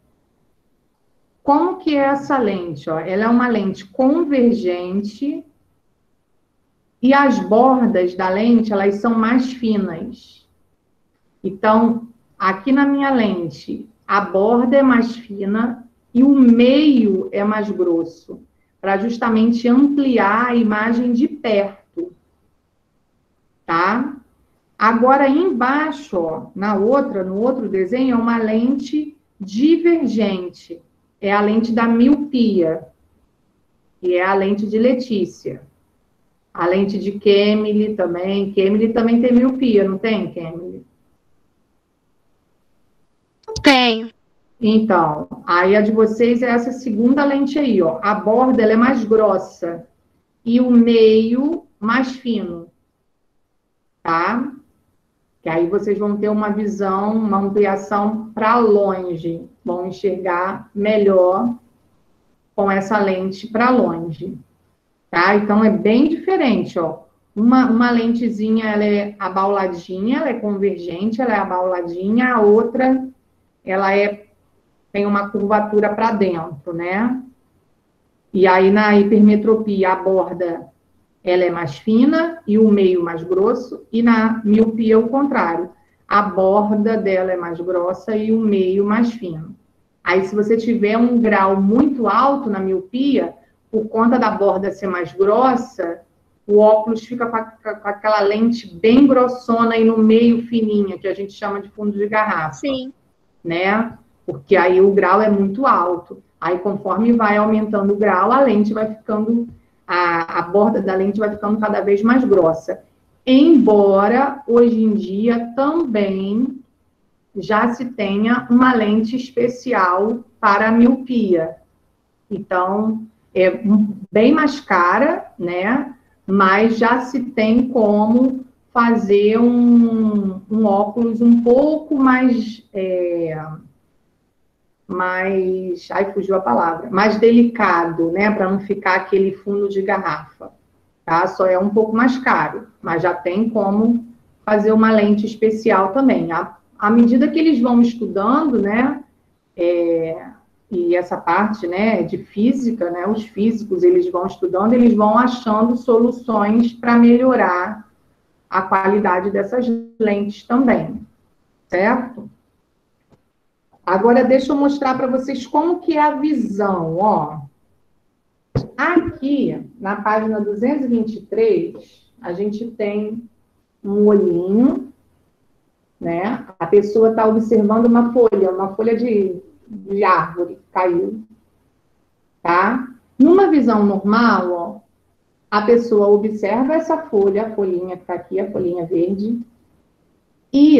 Como que é essa lente? Ó? Ela é uma lente convergente e as bordas da lente, elas são mais finas. Então, aqui na minha lente, a borda é mais fina e o meio é mais grosso, para justamente ampliar a imagem de perto, tá? Agora, embaixo, ó, no outro desenho, é uma lente divergente. É a lente da miopia, e é a lente de Letícia. A lente de Kemily também. Kemily também tem miopia, não tem, Kemily? Tenho. Então, aí a de vocês é essa segunda lente aí, ó. A borda, ela é mais grossa e o meio mais fino, tá? Que aí vocês vão ter uma visão, uma ampliação para longe. Vão enxergar melhor com essa lente para longe. Tá? Então, é bem diferente, ó. Uma lentezinha, ela é abauladinha, ela é convergente, ela é abauladinha. A outra, ela tem uma curvatura para dentro, né? E aí, na hipermetropia, a borda, ela é mais fina e o meio mais grosso. E na miopia, o contrário. A borda dela é mais grossa e o meio mais fino. Aí, se você tiver um grau muito alto na miopia, por conta da borda ser mais grossa, o óculos fica com aquela lente bem grossona e no meio fininha, que a gente chama de fundo de garrafa. Sim. Né? Porque aí o grau é muito alto. Aí, conforme vai aumentando o grau, a lente vai ficando, a borda da lente vai ficando cada vez mais grossa. Embora, hoje em dia, também já se tenha uma lente especial para a miopia. Então, bem mais cara, né? Mas já se tem como fazer um óculos um pouco mais, ai, fugiu a palavra, mais delicado, né? Para não ficar aquele fundo de garrafa, tá? Só é um pouco mais caro, mas já tem como fazer uma lente especial também. À medida que eles vão estudando, né? E essa parte, né, de física, né? Os físicos, eles vão estudando, eles vão achando soluções para melhorar a qualidade dessas lentes também, certo? Agora, deixa eu mostrar para vocês como que é a visão, ó. Aqui, na página 223, a gente tem um olhinho, né? A pessoa está observando uma folha de árvore que caiu, tá? Numa visão normal, ó, a pessoa observa essa folha, a folhinha que está aqui, a folhinha verde, e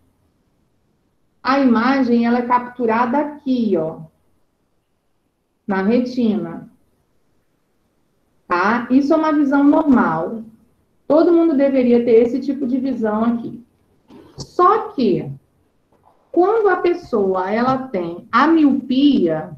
a imagem, ela é capturada aqui, ó, na retina, tá? Isso é uma visão normal. Todo mundo deveria ter esse tipo de visão aqui. Só que, quando a pessoa, ela tem a miopia,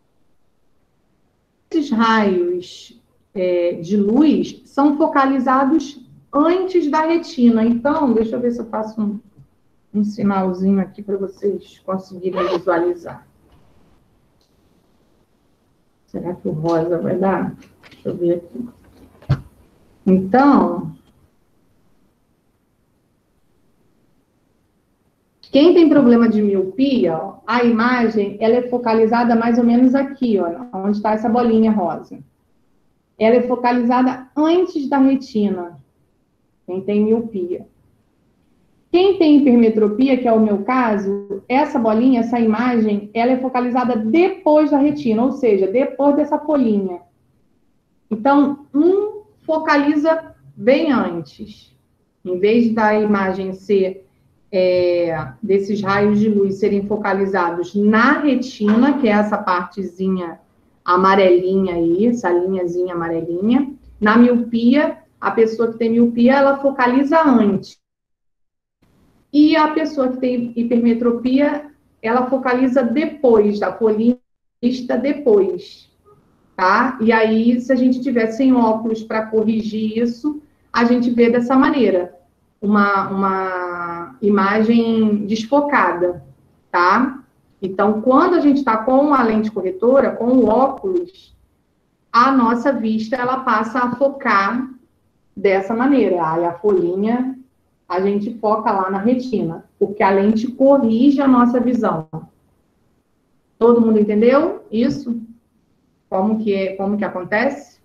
esses raios de luz são focalizados antes da retina. Então, deixa eu ver se eu faço um sinalzinho aqui para vocês conseguirem visualizar. Será que o rosa vai dar? Deixa eu ver aqui. Então, quem tem problema de miopia, ó, a imagem, ela é focalizada mais ou menos aqui, ó, onde está essa bolinha rosa. Ela é focalizada antes da retina, quem tem miopia. Quem tem hipermetropia, que é o meu caso, essa bolinha, essa imagem, ela é focalizada depois da retina, ou seja, depois dessa folhinha. Então, focaliza bem antes. Em vez da imagem ser, desses raios de luz serem focalizados na retina, que é essa partezinha amarelinha aí, essa linhazinha amarelinha, na miopia, a pessoa que tem miopia, ela focaliza antes. E a pessoa que tem hipermetropia, ela focaliza depois, da folhinha depois, tá? E aí, se a gente tiver sem óculos para corrigir isso, a gente vê dessa maneira, uma imagem desfocada, tá? Então, quando a gente está com a lente corretora, com o óculos, a nossa vista, ela passa a focar dessa maneira. Aí a folhinha, a gente foca lá na retina, porque a lente corrige a nossa visão. Todo mundo entendeu isso? Como que acontece?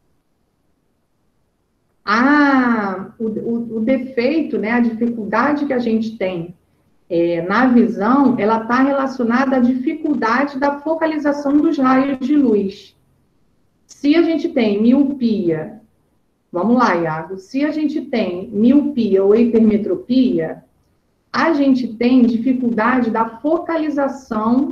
O defeito, né, a dificuldade que a gente tem na visão, ela está relacionada à dificuldade da focalização dos raios de luz. Se a gente tem miopia, vamos lá, Iago, se a gente tem miopia ou hipermetropia, a gente tem dificuldade da focalização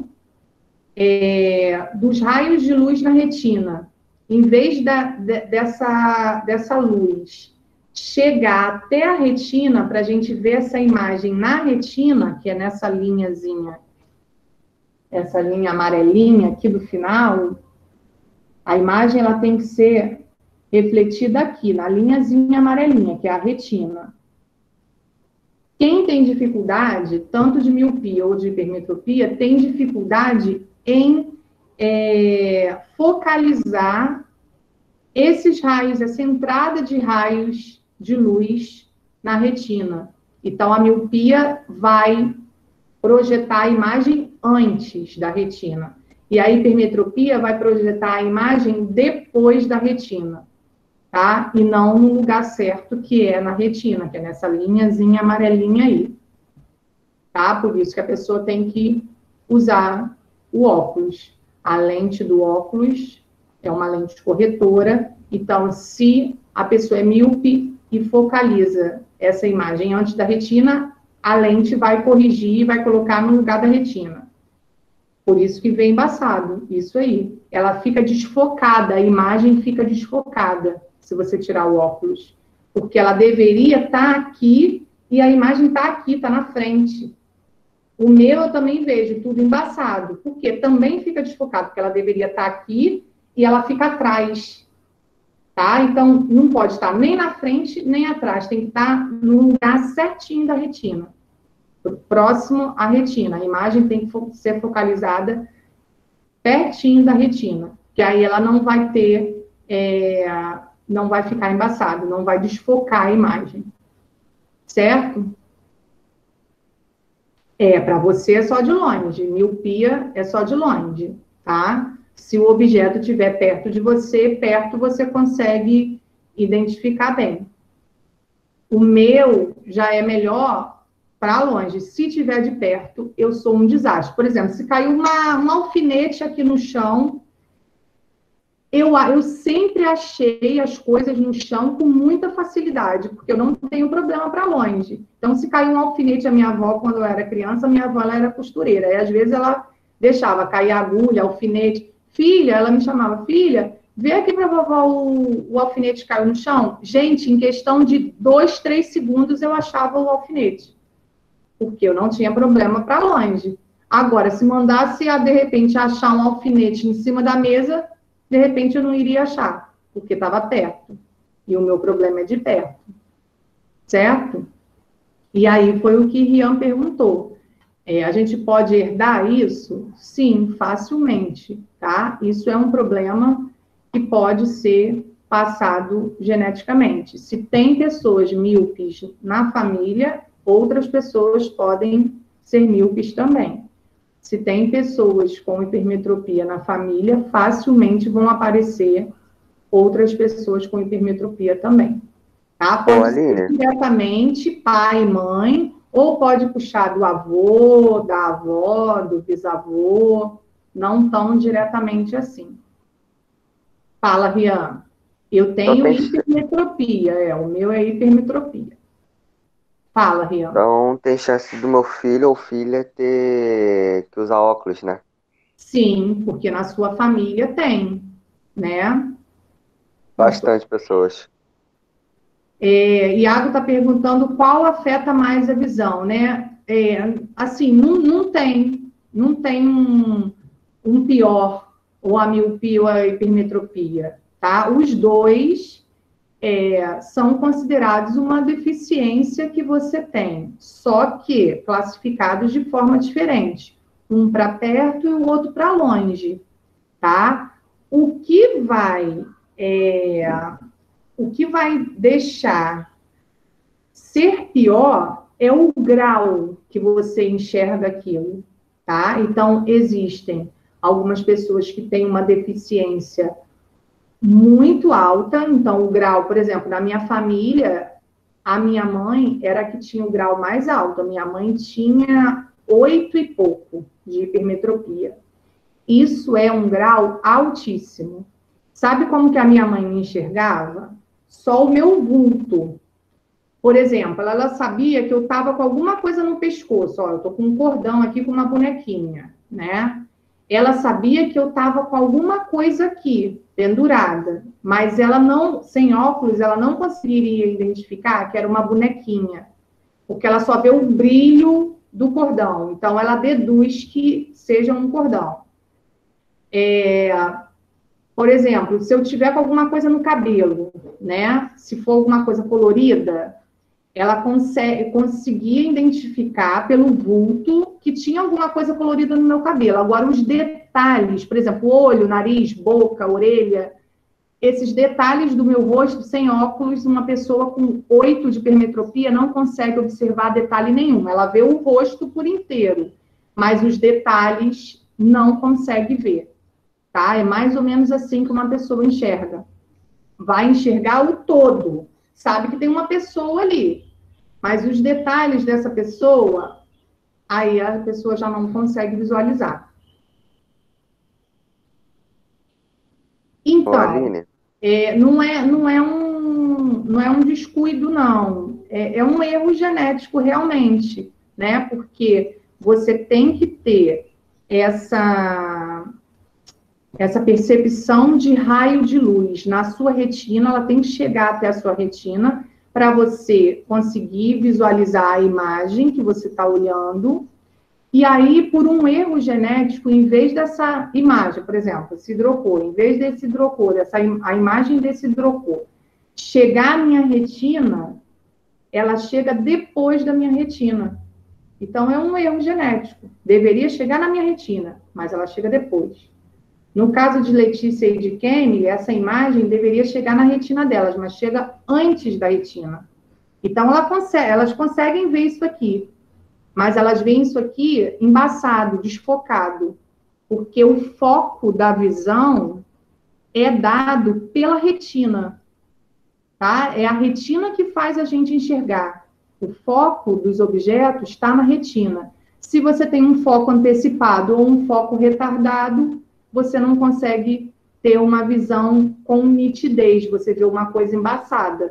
dos raios de luz na retina. Em vez dessa luz chegar até a retina, para a gente ver essa imagem na retina, que é nessa linhazinha, essa linha amarelinha aqui do final, a imagem ela tem que ser refletida aqui, na linhazinha amarelinha, que é a retina. Quem tem dificuldade, tanto de miopia ou de hipermetropia, tem dificuldade em focalizar esses raios, essa entrada de raios de luz na retina. Então, a miopia vai projetar a imagem antes da retina. E a hipermetropia vai projetar a imagem depois da retina, tá? E não no lugar certo, que é na retina, que é nessa linhazinha amarelinha aí. Tá? Por isso que a pessoa tem que usar o óculos. A lente do óculos é uma lente corretora. Então, se a pessoa é míope e focaliza essa imagem antes da retina, a lente vai corrigir e vai colocar no lugar da retina. Por isso que vem embaçado, isso aí. Ela fica desfocada, a imagem fica desfocada, se você tirar o óculos. Porque ela deveria estar aqui, e a imagem está aqui, está na frente. O meu eu também vejo tudo embaçado, porque também fica desfocado, porque ela deveria estar aqui, e ela fica atrás. Tá? Então, não pode estar nem na frente, nem atrás. Tem que estar no lugar certinho da retina. Próximo à retina. A imagem tem que ser focalizada pertinho da retina. Que aí ela não vai ter, não vai ficar embaçado, não vai desfocar a imagem. Certo? Para você é só de longe. Miopia é só de longe, tá? Se o objeto estiver perto de você, perto você consegue identificar bem. O meu já é melhor para longe. Se estiver de perto, eu sou um desastre. Por exemplo, se caiu um alfinete aqui no chão, eu sempre achei as coisas no chão com muita facilidade, porque eu não tenho problema para longe. Então, se caiu um alfinete, a minha avó, quando eu era criança, minha avó ela era costureira. E às vezes ela deixava cair a agulha, alfinete. Filha, ela me chamava, filha, vê aqui para vovó o alfinete caiu no chão. Gente, em questão de 2, 3 segundos eu achava o alfinete, porque eu não tinha problema para longe. Agora, se mandasse de repente achar um alfinete em cima da mesa, de repente eu não iria achar, porque estava perto. E o meu problema é de perto. Certo? E aí foi o que Rian perguntou. A gente pode herdar isso? Sim, facilmente, tá? Isso é um problema que pode ser passado geneticamente. Se tem pessoas míopes na família, outras pessoas podem ser míopes também. Se tem pessoas com hipermetropia na família, facilmente vão aparecer outras pessoas com hipermetropia também. Tá? Pode ser diretamente pai e mãe, ou pode puxar do avô, da avó, do bisavô, não tão diretamente assim. Fala, Rian. Eu tenho hipermetropia, o meu é hipermetropia. Fala, Rian. Então, tem chance do meu filho ou filha ter que usar óculos, né? Sim, porque na sua família tem, né? Bastante pessoas. Iago está perguntando qual afeta mais a visão, né? Assim, não tem um pior, ou a miopia ou a hipermetropia, tá? Os dois são considerados uma deficiência que você tem, só que classificados de forma diferente, um para perto e o outro para longe, tá? O que vai deixar ser pior é o grau que você enxerga aquilo, tá? Então, existem algumas pessoas que têm uma deficiência muito alta, então o grau, por exemplo, na minha família, a minha mãe era a que tinha o grau mais alto, a minha mãe tinha 8 e pouco de hipermetropia. Isso é um grau altíssimo. Sabe como que a minha mãe me enxergava? Só o meu vulto. Por exemplo, ela sabia que eu estava com alguma coisa no pescoço. Ó, eu estou com um cordão aqui com uma bonequinha, né? Ela sabia que eu estava com alguma coisa aqui, pendurada. Mas ela não, sem óculos, ela não conseguiria identificar que era uma bonequinha. Porque ela só vê o brilho do cordão. Então, ela deduz que seja um cordão. Por exemplo, se eu tiver com alguma coisa no cabelo, né? Se for alguma coisa colorida, ela conseguia identificar pelo vulto que tinha alguma coisa colorida no meu cabelo. Agora, os detalhes, por exemplo, olho, nariz, boca, orelha, esses detalhes do meu rosto, sem óculos, uma pessoa com 8 de hipermetropia não consegue observar detalhe nenhum. Ela vê o rosto por inteiro, mas os detalhes não consegue ver. Tá? É mais ou menos assim que uma pessoa enxerga. Vai enxergar o todo. Sabe que tem uma pessoa ali. Mas os detalhes dessa pessoa, aí a pessoa já não consegue visualizar. Então, não é um descuido, não. É um erro genético, realmente. Né? Porque você tem que ter essa percepção de raio de luz na sua retina, ela tem que chegar até a sua retina para você conseguir visualizar a imagem que você está olhando. E aí, por um erro genético, em vez dessa imagem, por exemplo, esse hidrocor, em vez desse hidrocor, a imagem desse hidrocor chegar à minha retina, ela chega depois da minha retina. Então, é um erro genético. Deveria chegar na minha retina, mas ela chega depois. No caso de Letícia e de Kemi, essa imagem deveria chegar na retina delas, mas chega antes da retina. Então, elas conseguem ver isso aqui, mas elas veem isso aqui embaçado, desfocado, porque o foco da visão é dado pela retina, tá? É a retina que faz a gente enxergar. O foco dos objetos está na retina. Se você tem um foco antecipado ou um foco retardado, você não consegue ter uma visão com nitidez, você vê uma coisa embaçada.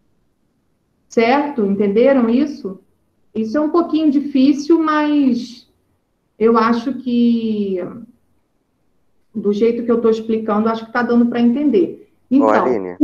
Certo? Entenderam isso? Isso é um pouquinho difícil, mas eu acho que, do jeito que eu estou explicando, acho que está dando para entender. Então,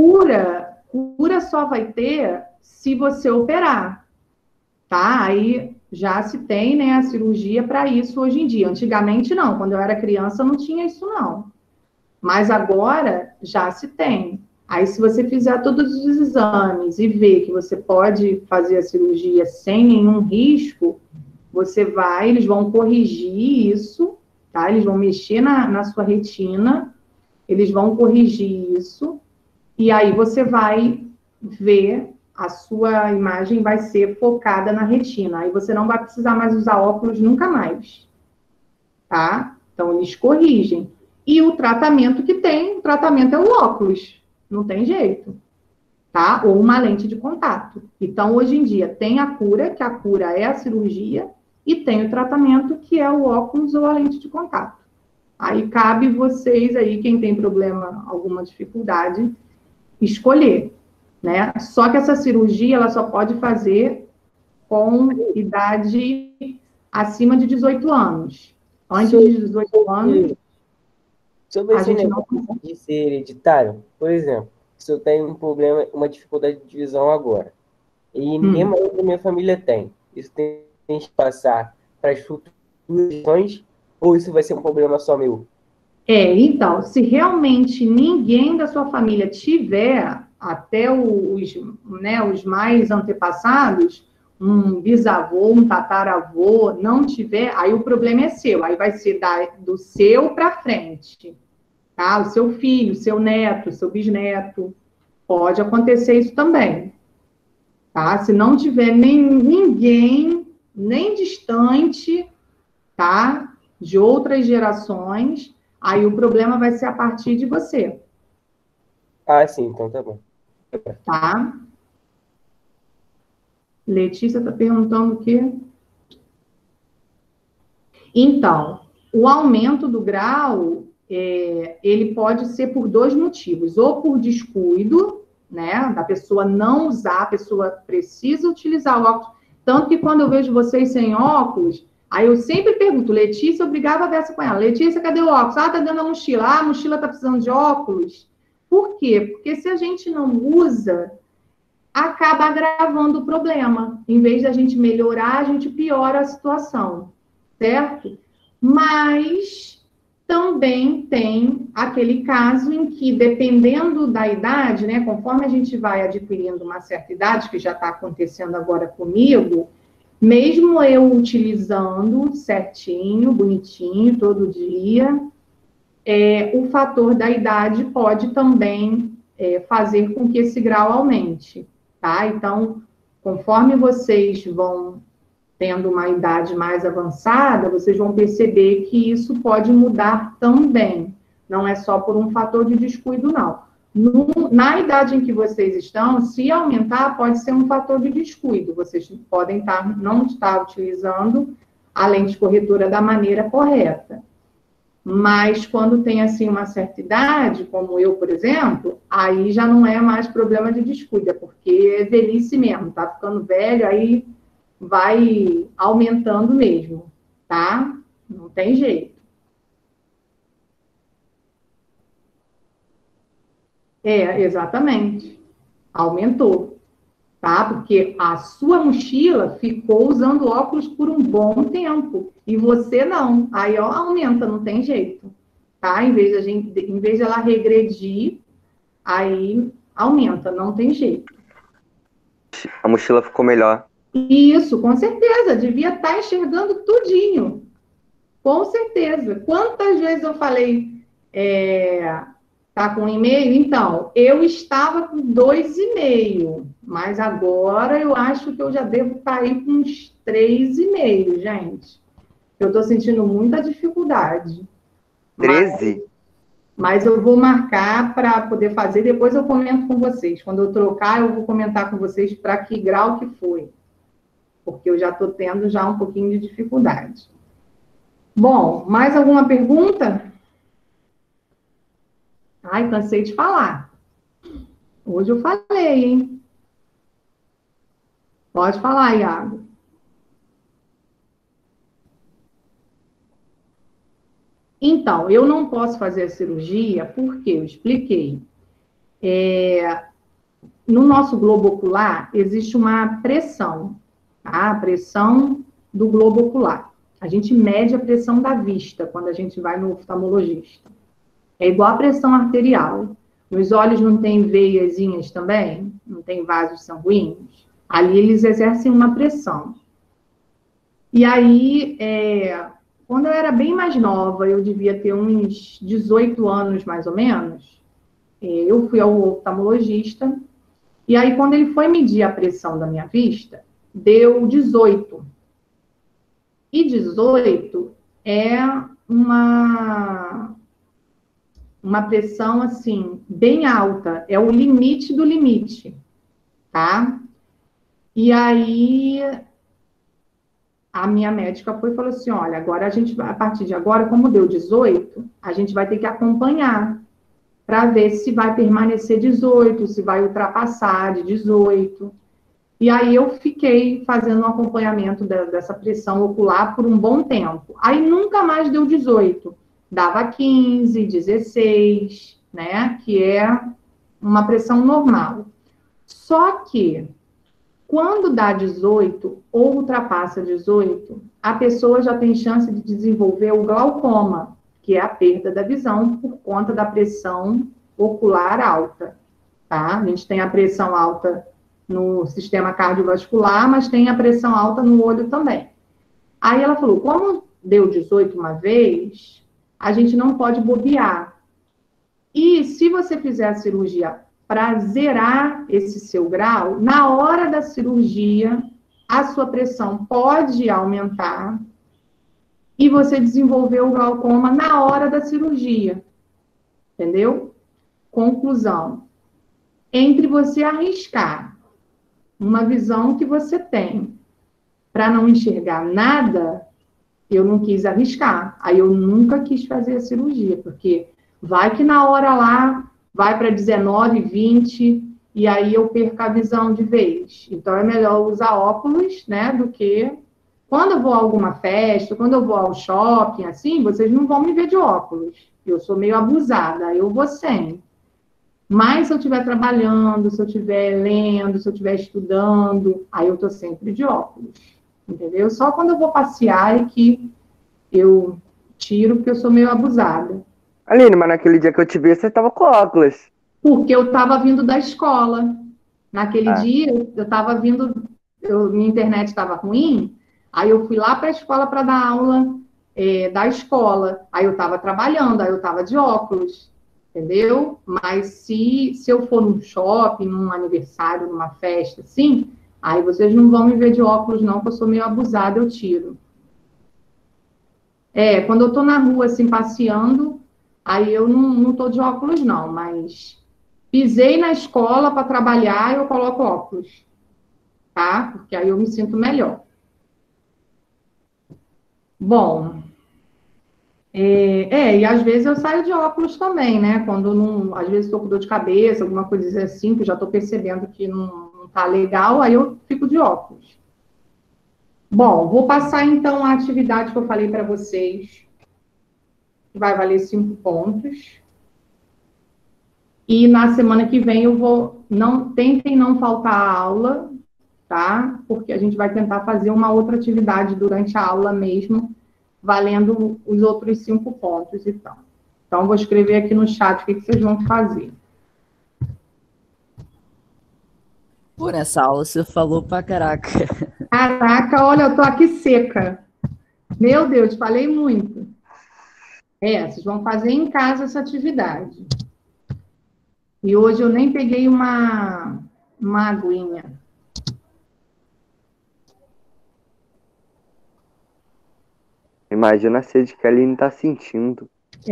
cura só vai ter se você operar, tá? Aí já se tem, né, a cirurgia para isso hoje em dia. Antigamente não, quando eu era criança não tinha isso não. Mas agora já se tem. Aí se você fizer todos os exames e ver que você pode fazer a cirurgia sem nenhum risco, eles vão corrigir isso, tá? Eles vão mexer na sua retina, eles vão corrigir isso, e aí você vai ver, a sua imagem vai ser focada na retina. Aí você não vai precisar mais usar óculos nunca mais, tá? Então, eles corrigem. E o tratamento que tem, o tratamento é o óculos. Não tem jeito, tá? Ou uma lente de contato. Então, hoje em dia, tem a cura, que a cura é a cirurgia, e tem o tratamento, que é o óculos ou a lente de contato. Aí cabe vocês aí, quem tem problema, alguma dificuldade, escolher, né? Só que essa cirurgia, ela só pode fazer com idade acima de 18 anos. Antes de 18 anos, sobre esse negócio de ser hereditário, por exemplo, se eu tenho um problema, uma dificuldade de visão agora, e ninguém mais da minha família tem, isso tem que passar para as futuras gerações, ou isso vai ser um problema só meu? Então, se realmente ninguém da sua família tiver, até os mais antepassados, um bisavô, um tataravô, não tiver, aí o problema é seu, aí vai ser do seu para frente, tá? O seu filho, seu neto, seu bisneto, pode acontecer isso também, tá? Se não tiver ninguém, nem distante, tá? De outras gerações, aí o problema vai ser a partir de você. Ah, sim, então tá bom. Tá? Letícia está perguntando o quê? Então, o aumento do grau, ele pode ser por dois motivos. Ou por descuido, né? Da pessoa não usar, a pessoa precisa utilizar o óculos. Tanto que quando eu vejo vocês sem óculos, aí eu sempre pergunto, Letícia, eu brigava a conversa com ela. Letícia, cadê o óculos? Ah, tá dentro da mochila. Ah, a mochila tá precisando de óculos. Por quê? Porque se a gente não usa, acaba agravando o problema. Em vez da gente melhorar, a gente piora a situação, certo? Mas também tem aquele caso em que, dependendo da idade, né, conforme a gente vai adquirindo uma certa idade, que já está acontecendo agora comigo, mesmo eu utilizando certinho, bonitinho, todo dia, o fator da idade pode também fazer com que esse grau aumente, tá? Então, conforme vocês vão tendo uma idade mais avançada, vocês vão perceber que isso pode mudar também. Não é só por um fator de descuido, não. Na idade em que vocês estão, se aumentar, pode ser um fator de descuido. Vocês podem não estar utilizando a lente corretora da maneira correta. Mas quando tem, assim, uma certa idade, como eu, por exemplo, aí já não é mais problema de descuido, é porque é velhice mesmo, tá ficando velho, aí vai aumentando mesmo, tá? Não tem jeito. Exatamente. Aumentou, tá? Porque a sua mochila ficou usando óculos por um bom tempo e você não. Aí, ó, aumenta, não tem jeito, tá? Em vez de ela regredir, aí aumenta, não tem jeito. A mochila ficou melhor. Isso, com certeza, devia estar enxergando tudinho. Com certeza. Quantas vezes eu falei, tá com 1,5? Então, eu estava com 2,5, mas agora eu acho que eu já devo estar aí com uns 3,5, gente. Eu estou sentindo muita dificuldade. 13? Mas eu vou marcar para poder fazer, depois eu comento com vocês. Quando eu trocar, eu vou comentar com vocês para que grau que foi. Porque eu já estou tendo já um pouquinho de dificuldade. Bom, mais alguma pergunta? Ai, cansei de falar. Hoje eu falei, hein? Pode falar, Iago. Então, eu não posso fazer a cirurgia porque eu expliquei. No nosso globo ocular, existe uma pressão, tá? A pressão do globo ocular. A gente mede a pressão da vista quando a gente vai no oftalmologista. É igual a pressão arterial. Nos olhos não tem veiazinhas também? Não tem vasos sanguíneos? Ali eles exercem uma pressão. E aí, quando eu era bem mais nova, eu devia ter uns 18 anos mais ou menos, eu fui ao oftalmologista, e aí quando ele foi medir a pressão da minha vista, deu 18. E 18 é uma pressão, assim, bem alta. É o limite do limite, tá? E aí, a minha médica foi e falou assim, olha, agora a partir de agora, como deu 18, a gente vai ter que acompanhar para ver se vai permanecer 18, se vai ultrapassar de 18. E aí eu fiquei fazendo um acompanhamento dessa pressão ocular por um bom tempo. Aí nunca mais deu 18. Dava 15, 16, né? Que é uma pressão normal. Só que, quando dá 18 ou ultrapassa 18, a pessoa já tem chance de desenvolver o glaucoma, que é a perda da visão por conta da pressão ocular alta, tá? A gente tem a pressão alta no sistema cardiovascular, mas tem a pressão alta no olho também. Aí ela falou, como deu 18 uma vez, a gente não pode bobear. E se você fizer a cirurgia para zerar esse seu grau, na hora da cirurgia, a sua pressão pode aumentar e você desenvolver o glaucoma na hora da cirurgia. Entendeu? Conclusão. Entre você arriscar uma visão que você tem para não enxergar nada, eu não quis arriscar. Aí eu nunca quis fazer a cirurgia, porque vai que na hora lá vai para 19, 20, e aí eu perco a visão de vez. Então é melhor usar óculos, né, do que... Quando eu vou a alguma festa, quando eu vou ao shopping, assim, vocês não vão me ver de óculos. Eu sou meio abusada, eu vou sem. Mas se eu estiver trabalhando, se eu estiver lendo, se eu estiver estudando, aí eu tô sempre de óculos, entendeu? Só quando eu vou passear é que eu tiro, porque eu sou meio abusada. Aline, mas naquele dia que eu te vi, você tava com óculos. Porque eu estava vindo da escola. Naquele dia, eu estava vindo... minha internet estava ruim, aí eu fui lá para a escola para dar aula da escola. Aí eu estava trabalhando, aí eu estava de óculos, entendeu? Mas se eu for num shopping, num aniversário, numa festa, assim, aí vocês não vão me ver de óculos, não, porque eu sou meio abusada, eu tiro. Quando eu estou na rua, assim, passeando, aí eu não estou de óculos, não, mas pisei na escola para trabalhar, eu coloco óculos, tá? Porque aí eu me sinto melhor. Bom, e às vezes eu saio de óculos também, né? Quando não, às vezes estou com dor de cabeça, alguma coisa assim, que eu já estou percebendo que não tá legal, aí eu fico de óculos. Bom, vou passar então a atividade que eu falei para vocês, que vai valer 5 pontos. E na semana que vem eu vou, tentem não faltar a aula, tá? Porque a gente vai tentar fazer uma outra atividade durante a aula mesmo, valendo os outros 5 pontos e tal. Então, eu vou escrever aqui no chat o que vocês vão fazer. Pô, nessa aula você falou pra caraca. Caraca, olha, eu tô aqui seca. Meu Deus, falei muito. Vocês vão fazer em casa essa atividade. E hoje eu nem peguei uma aguinha. Imagina a sede que a Aline tá sentindo.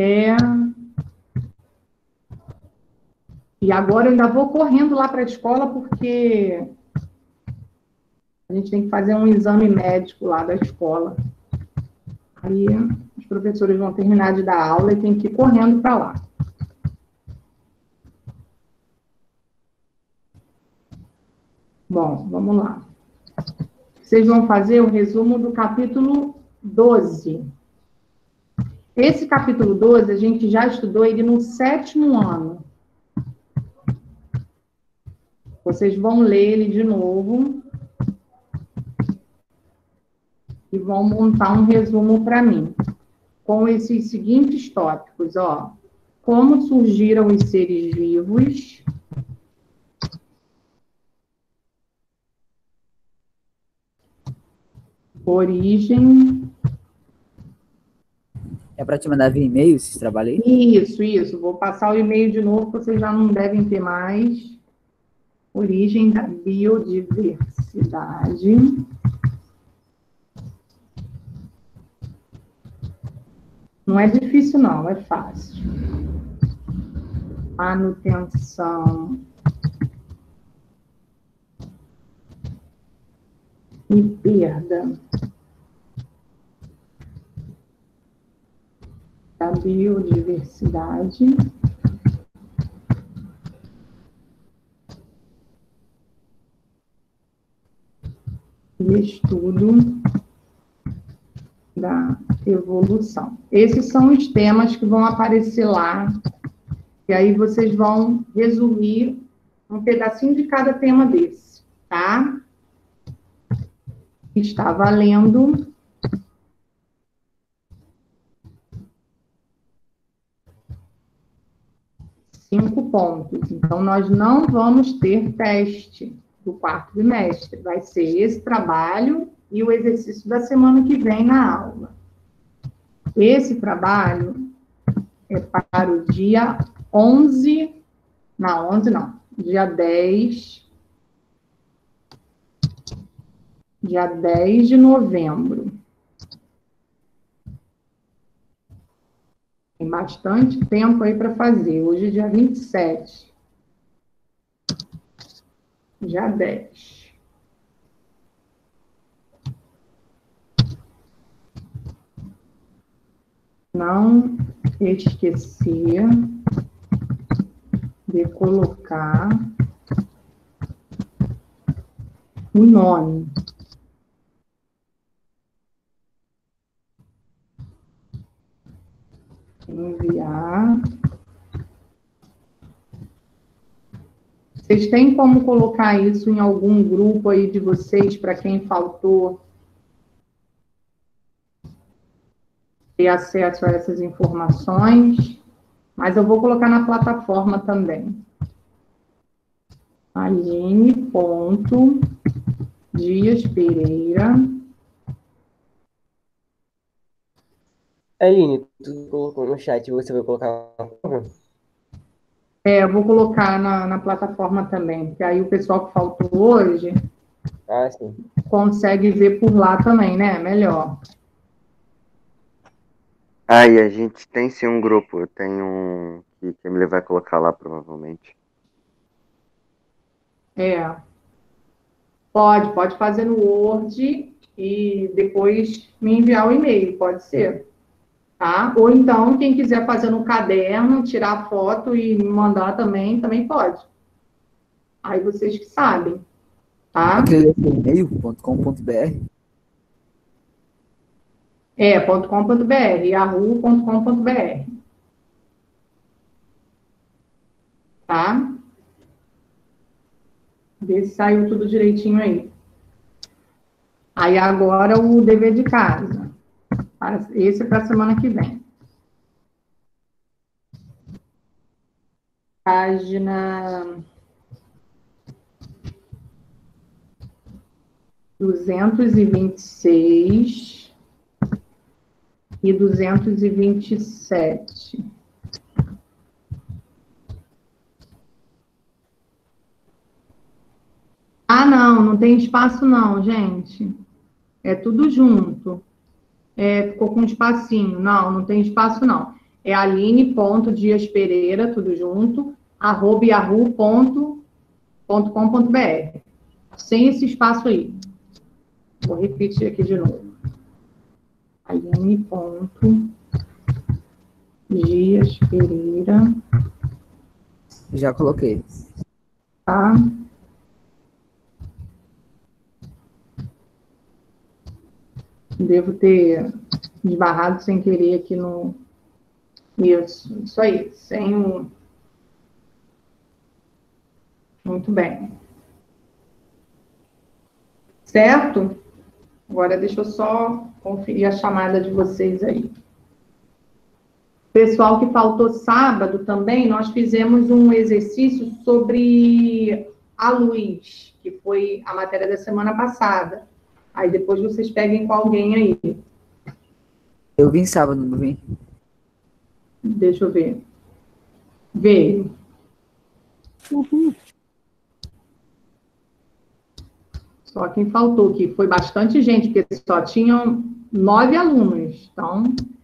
E agora eu ainda vou correndo lá para a escola, porque a gente tem que fazer um exame médico lá da escola. Aí os professores vão terminar de dar aula e tem que ir correndo para lá. Bom, vamos lá. Vocês vão fazer o resumo do capítulo 12. Esse capítulo 12, a gente já estudou ele no 7º ano. Vocês vão ler ele de novo e vão montar um resumo para mim, com esses seguintes tópicos, ó. Como surgiram os seres vivos, origem. É pra te mandar via e-mail esse trabalho aí? Isso. Vou passar o e-mail de novo, vocês já não devem ter mais. Origem da biodiversidade. Não é difícil, não, é fácil. Manutenção e perda da biodiversidade. E estudo da evolução. Esses são os temas que vão aparecer lá, e aí vocês vão resumir um pedacinho de cada tema desse, tá? Está valendo 5 pontos. Então, nós não vamos ter teste do 4º bimestre. Vai ser esse trabalho e o exercício da semana que vem na aula. Esse trabalho é para o dia 11... Não, 11 não. Dia 10... Dia 10 de novembro. Tem bastante tempo aí para fazer. Hoje é dia 27. Dia 10. Não esquecer de colocar o nome. Enviar. Vocês têm como colocar isso em algum grupo aí de vocês, para quem faltou ter acesso a essas informações? Mas eu vou colocar na plataforma também. Aline.Dias Pereira. Aline, tu colocou no chat, você vai colocar na forma? Eu vou colocar na plataforma também, porque aí o pessoal que faltou hoje Sim. consegue ver por lá também, né? Melhor. E a gente tem sim um grupo. Eu tenho um que a Emily vai colocar lá, provavelmente. Pode fazer no Word e depois me enviar o e-mail, pode ser. Tá? Ou então, quem quiser fazer no caderno, tirar foto e me mandar também pode. Aí vocês que sabem, tá? e-mail.com.br .com.br, yahoo.com.br. tá? Vê se saiu tudo direitinho aí. Aí agora o dever de casa. Esse é para a semana que vem. Página 226 e 227. Ah, não tem espaço não, gente. É tudo junto. Ficou com um espacinho. Não tem espaço não. É aline.diaspereira, tudo junto, @yahoo.com.br. Sem esse espaço aí. Vou repetir aqui de novo. Aline.diaspereira. Já coloquei. Tá? Devo ter esbarrado sem querer aqui no... Isso aí, sem o... Muito bem. Certo? Agora deixa eu só conferir a chamada de vocês aí. Pessoal que faltou sábado também, nós fizemos um exercício sobre a luz, que foi a matéria da semana passada. Aí depois vocês peguem com alguém aí. Eu vim sábado, não vim? Deixa eu ver. Veio. Só quem faltou, que foi bastante gente, porque só tinham 9 alunos. Então,